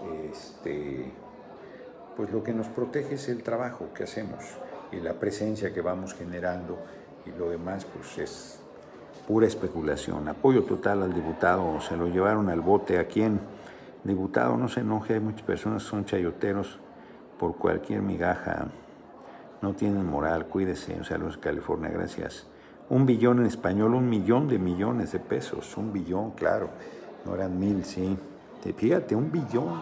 pues lo que nos protege es el trabajo que hacemos y la presencia que vamos generando, y lo demás pues es pura especulación. Apoyo total al diputado, se lo llevaron al bote. ¿A quién? Diputado, no se enoje, hay muchas personas que son chayoteros por cualquier migaja, no tienen moral, cuídese. Saludos, California, gracias. 1 billón en español, 1 millón de millones de pesos, 1 billón, claro, no eran 1000, sí. Fíjate, 1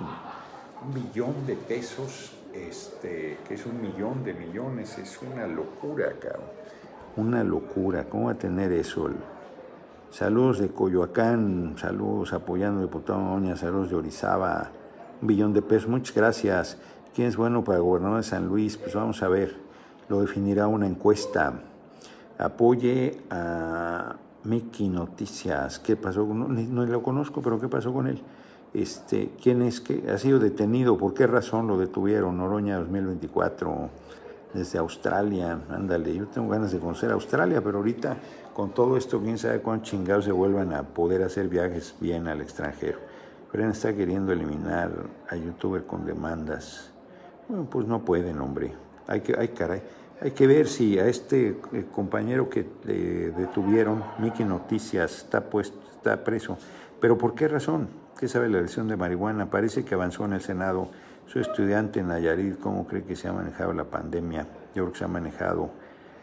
billón de pesos, que es 1 millón de millones, es una locura, cabrón. Una locura, ¿cómo va a tener eso? Saludos de Coyoacán, saludos apoyando al diputado Oña, saludos de Orizaba, 1 billón de pesos, muchas gracias. ¿Quién es bueno para el gobernador de San Luis? Pues vamos a ver, lo definirá una encuesta. Apoye a Miki Noticias. ¿Qué pasó? No lo conozco, pero ¿qué pasó con él? ¿Quién es que ha sido detenido? ¿Por qué razón lo detuvieron? Noroña 2024, desde Australia. Ándale, yo tengo ganas de conocer Australia, pero ahorita con todo esto, quién sabe cuán chingados se vuelvan a poder hacer viajes bien al extranjero. Fren está queriendo eliminar a youtuber con demandas. Bueno, pues no pueden, hombre. Hay que ver si a este compañero que le detuvieron, Miki Noticias, está preso. ¿Pero por qué razón? ¿Qué sabe la elección de marihuana? Parece que avanzó en el Senado. Soy estudiante en Nayarit. ¿Cómo cree que se ha manejado la pandemia? Yo creo que se ha manejado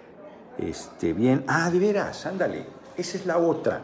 bien. Ah, de veras, ándale. Esa es la otra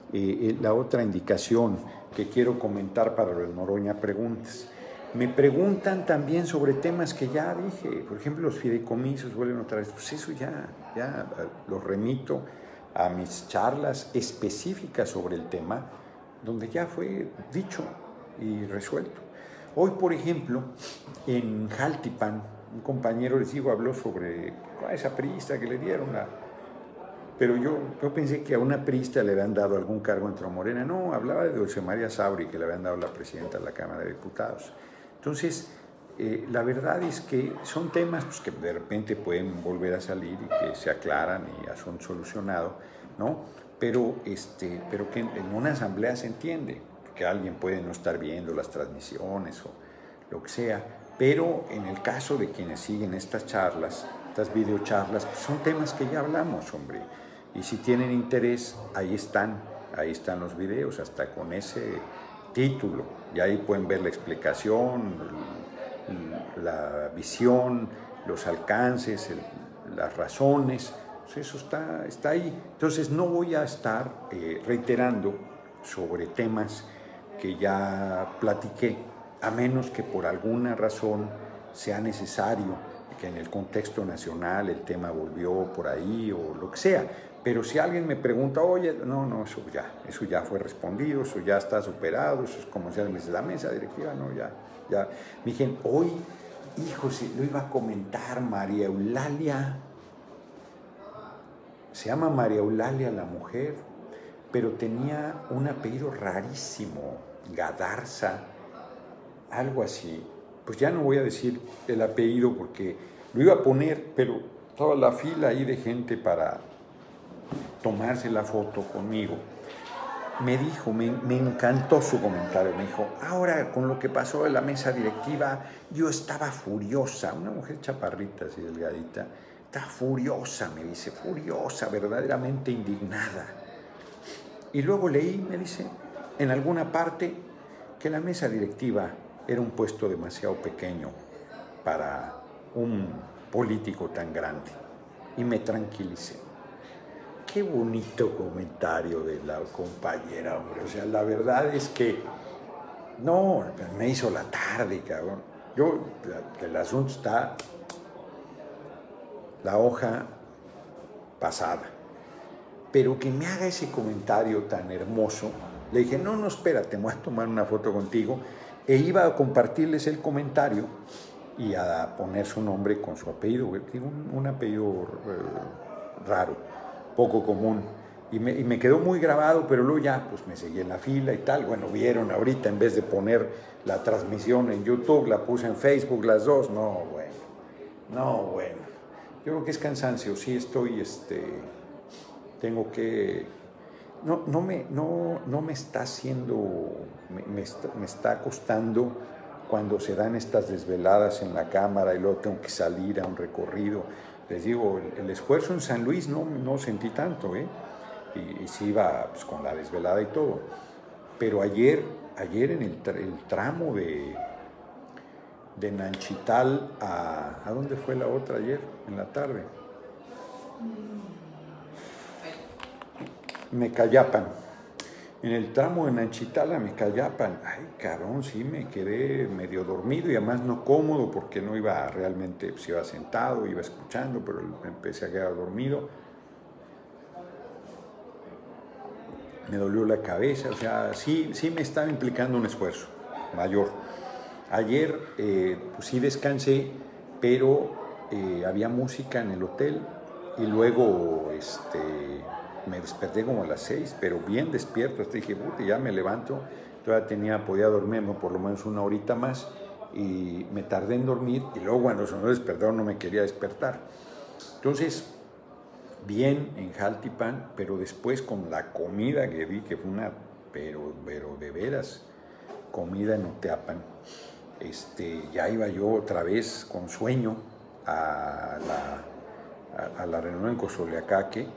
indicación que quiero comentar para los Noroña Preguntas. Me preguntan también sobre temas que ya dije. Por ejemplo, los fideicomisos vuelven otra vez. Pues eso ya los remito a mis charlas específicas sobre el tema, donde ya fue dicho y resuelto. Hoy, por ejemplo, en Jaltipan, un compañero, les digo, habló sobre esa priista que le dieron. Pero yo pensé que a una priista le habían dado algún cargo entre Morena. No, hablaba de Dulce María Sauri, que le habían dado la presidenta de la Cámara de Diputados. Entonces, la verdad es que son temas pues, que de repente pueden volver a salir y que se aclaran y ya son solucionados, ¿no? Pero que en una asamblea se entiende, que alguien puede no estar viendo las transmisiones o lo que sea, pero en el caso de quienes siguen estas charlas, estas videocharlas, pues son temas que ya hablamos, hombre. Y si tienen interés, ahí están los videos, hasta con ese título, y ahí pueden ver la explicación, la visión, los alcances, las razones. Pues eso está ahí. Entonces no voy a estar reiterando sobre temas que ya platiqué, a menos que por alguna razón sea necesario, que en el contexto nacional el tema volvió por ahí o lo que sea. Pero si alguien me pregunta, oye, no, eso ya fue respondido, eso ya está superado, eso es como se dice la mesa directiva, no, ya. Mi gente, hoy, hijo, si lo iba a comentar, María Eulalia, se llama María Eulalia la mujer, pero tenía un apellido rarísimo, Gadarza, algo así. Pues ya no voy a decir el apellido porque lo iba a poner, pero toda la fila ahí de gente para tomarse la foto conmigo, me dijo, me encantó su comentario, me dijo, ahora con lo que pasó en la mesa directiva, yo estaba furiosa, una mujer chaparrita, así delgadita, está furiosa, me dice, furiosa, verdaderamente indignada. Y luego leí, me dice, en alguna parte, que la mesa directiva era un puesto demasiado pequeño para un político tan grande. Y me tranquilicé. Qué bonito comentario de la compañera, hombre. O sea, la verdad es que no, me hizo la tarde, cabrón. El asunto está la hoja pasada. Pero que me haga ese comentario tan hermoso, le dije, no, espérate, me voy a tomar una foto contigo. E iba a compartirles el comentario y a poner su nombre con su apellido, un apellido raro, poco común. Y me quedó muy grabado, pero luego ya pues me seguí en la fila y tal. Bueno, vieron ahorita, en vez de poner la transmisión en YouTube, la puse en Facebook las dos. No, bueno. Yo creo que es cansancio, sí estoy, tengo que... No me está haciendo, me está costando cuando se dan estas desveladas en la cámara y luego tengo que salir a un recorrido. Les digo, el esfuerzo en San Luis no sentí tanto, y sí iba pues, con la desvelada y todo. Pero ayer en el tramo de Nanchital ¿a dónde fue la otra ayer? En la tarde. Mecayapan. En el tramo de Nanchital a Mecayapan, ay cabrón, sí me quedé medio dormido y además no cómodo porque no iba realmente, pues iba sentado, iba escuchando, pero empecé a quedar dormido. Me dolió la cabeza, o sea, sí me estaba implicando un esfuerzo mayor. Ayer pues sí descansé, pero había música en el hotel y luego me desperté como a las 6, pero bien despierto. Hasta dije, puta, ya me levanto. Todavía podía dormirme por lo menos una horita más y me tardé en dormir y luego cuando sonó el despertador no me quería despertar. Entonces, bien en Jaltipan, pero después con la comida que vi, que fue una, pero de veras, comida en Uteapan, ya iba yo otra vez con sueño a la reunión en Cozoleacaque.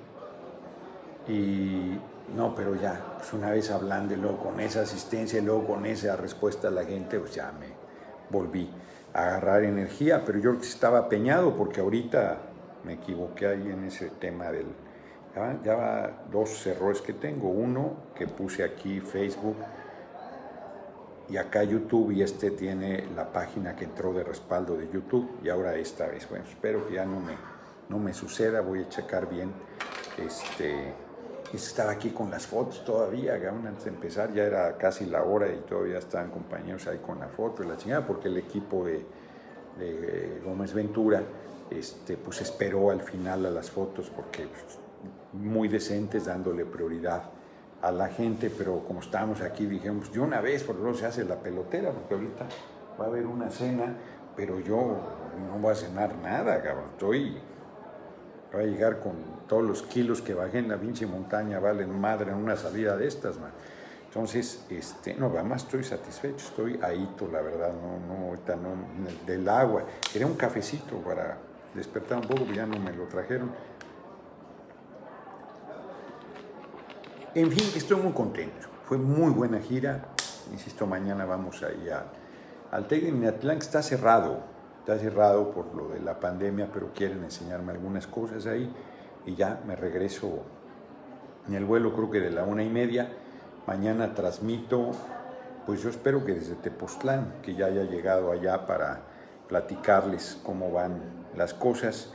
Y no, pero ya, pues una vez hablando y luego con esa asistencia y luego con esa respuesta a la gente, pues ya me volví a agarrar energía, pero yo estaba apeñado porque ahorita me equivoqué ahí en ese tema ya va 2 errores que tengo. Uno, que puse aquí Facebook y acá YouTube, y tiene la página que entró de respaldo de YouTube, y ahora esta vez, bueno, espero que ya no me suceda, voy a checar bien. Estaba aquí con las fotos todavía, antes de empezar ya era casi la hora y todavía estaban compañeros ahí con la foto y la chingada, porque el equipo de Gómez Ventura pues esperó al final a las fotos porque pues, muy decentes, dándole prioridad a la gente, pero como estábamos aquí dijimos de una vez, porque luego se hace la pelotera, porque ahorita va a haber una cena, pero yo no voy a cenar nada, cabrón, voy a llegar con todos los kilos que bajé en la pinche montaña, valen madre en una salida de estas, man. Entonces, además estoy satisfecho, estoy ahito, la verdad, ahorita no, del agua. Quería un cafecito para despertar un poco, pero ya no me lo trajeron. En fin, estoy muy contento, fue muy buena gira, insisto, mañana vamos ahí al TEC de Minatlán, que está cerrado por lo de la pandemia, pero quieren enseñarme algunas cosas ahí y ya me regreso en el vuelo, creo que de la 1:30. Mañana transmito, pues yo espero que desde Tepoztlán, que ya haya llegado allá para platicarles cómo van las cosas,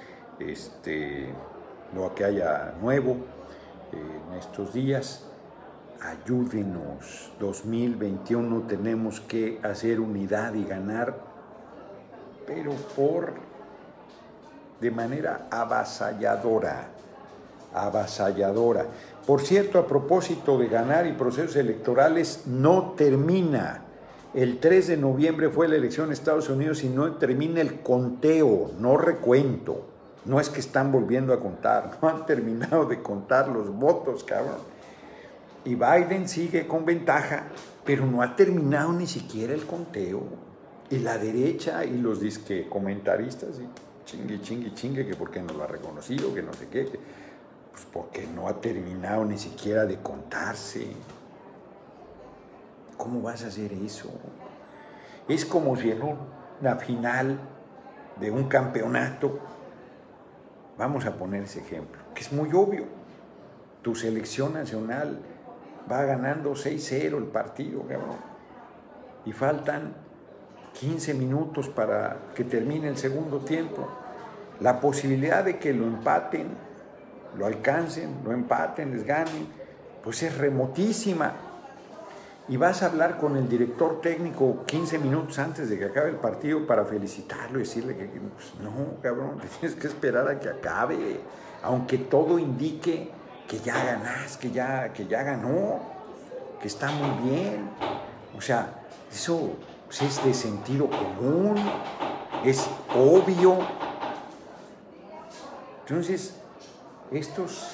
lo que haya nuevo en estos días. Ayúdenos, 2021 tenemos que hacer unidad y ganar, pero de manera avasalladora. Por cierto, a propósito de ganar y procesos electorales, no termina. El 3 de noviembre fue la elección en Estados Unidos y no termina el conteo, no recuento. No es que están volviendo a contar, no han terminado de contar los votos, cabrón. Y Biden sigue con ventaja, pero no ha terminado ni siquiera el conteo. Y la derecha y los disque comentaristas, chingue, que por qué no lo ha reconocido, que no sé qué, pues porque no ha terminado ni siquiera de contarse. ¿Cómo vas a hacer eso? Es como si en una final de un campeonato, vamos a poner ese ejemplo, que es muy obvio, tu selección nacional va ganando 6-0 el partido, cabrón, y faltan 15 minutos para que termine el segundo tiempo. La posibilidad de que lo empaten, lo alcancen, lo empaten, les ganen, pues es remotísima. Y vas a hablar con el director técnico 15 minutos antes de que acabe el partido para felicitarlo y decirle que pues no, cabrón, te tienes que esperar a que acabe, aunque todo indique que ya ganás, que ya ganó, que está muy bien. O sea, eso es de sentido común, es obvio. Entonces, estos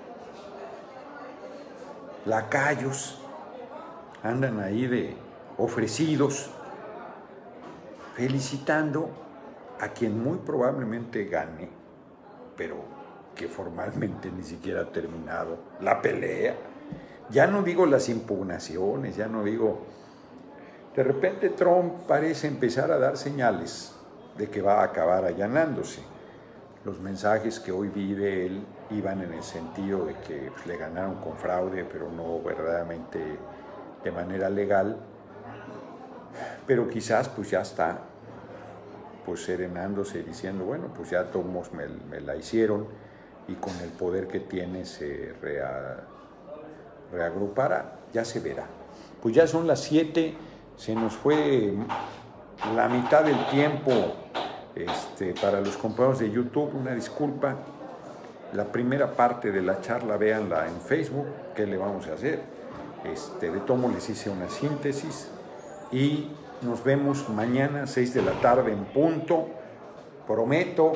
lacayos andan ahí de ofrecidos, felicitando a quien muy probablemente gane, pero que formalmente ni siquiera ha terminado la pelea. Ya no digo las impugnaciones, ya no digo... De repente Trump parece empezar a dar señales de que va a acabar allanándose. Los mensajes que hoy vi de él iban en el sentido de que le ganaron con fraude, pero no verdaderamente de manera legal. Pero quizás pues ya está pues serenándose y diciendo, bueno, pues ya todos me la hicieron y con el poder que tiene se reagrupará, ya se verá. Pues ya son las 7, se nos fue la mitad del tiempo. Para los compañeros de YouTube, una disculpa. La primera parte de la charla, véanla en Facebook. ¿Qué le vamos a hacer? De tomo les hice una síntesis y nos vemos mañana 6 de la tarde en punto. Prometo,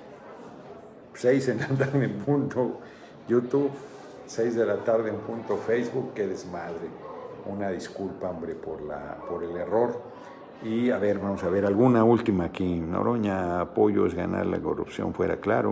6 de la tarde en punto YouTube, 6 de la tarde en punto Facebook. Qué desmadre. Una disculpa, hombre, por el error. Y a ver, vamos a ver alguna última aquí. Noroña, apoyo es ganar la corrupción fuera claro.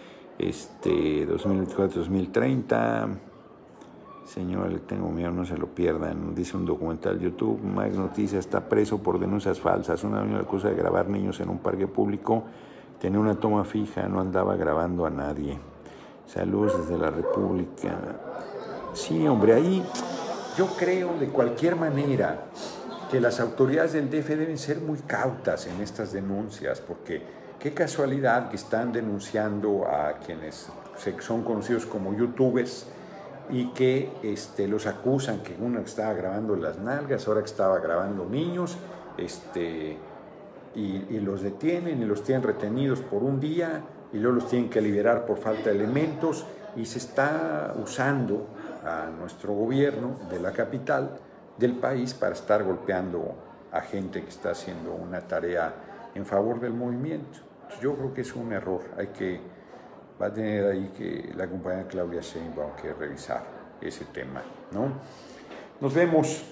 2024-2030. Señor, le tengo miedo, no se lo pierdan. Dice un documental YouTube. Más Noticias está preso por denuncias falsas. Una niña le acusa de grabar niños en un parque público. Tenía una toma fija, no andaba grabando a nadie. Saludos desde la República. Sí, hombre, ahí yo creo de cualquier manera que las autoridades del DF deben ser muy cautas en estas denuncias, porque qué casualidad que están denunciando a quienes son conocidos como youtubers y que los acusan que uno estaba grabando las nalgas, ahora que estaba grabando niños, y los detienen y los tienen retenidos por un día y luego los tienen que liberar por falta de elementos, y se está usando a nuestro gobierno de la capital del país para estar golpeando a gente que está haciendo una tarea en favor del movimiento. Entonces, yo creo que es un error. Va a tener ahí que la compañera Claudia Sheinbaum que revisar ese tema, ¿no? Nos vemos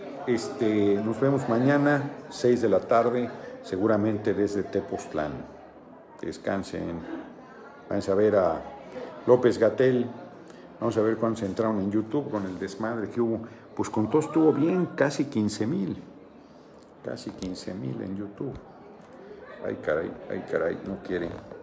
mañana 6 de la tarde, seguramente desde Tepoztlán. Descansen. Vamos a ver a López-Gatell. Vamos a ver cuántos entraron en YouTube con el desmadre que hubo. Pues con todo estuvo bien, casi 15,000. Casi 15,000 en YouTube. Ay, caray, no quiere.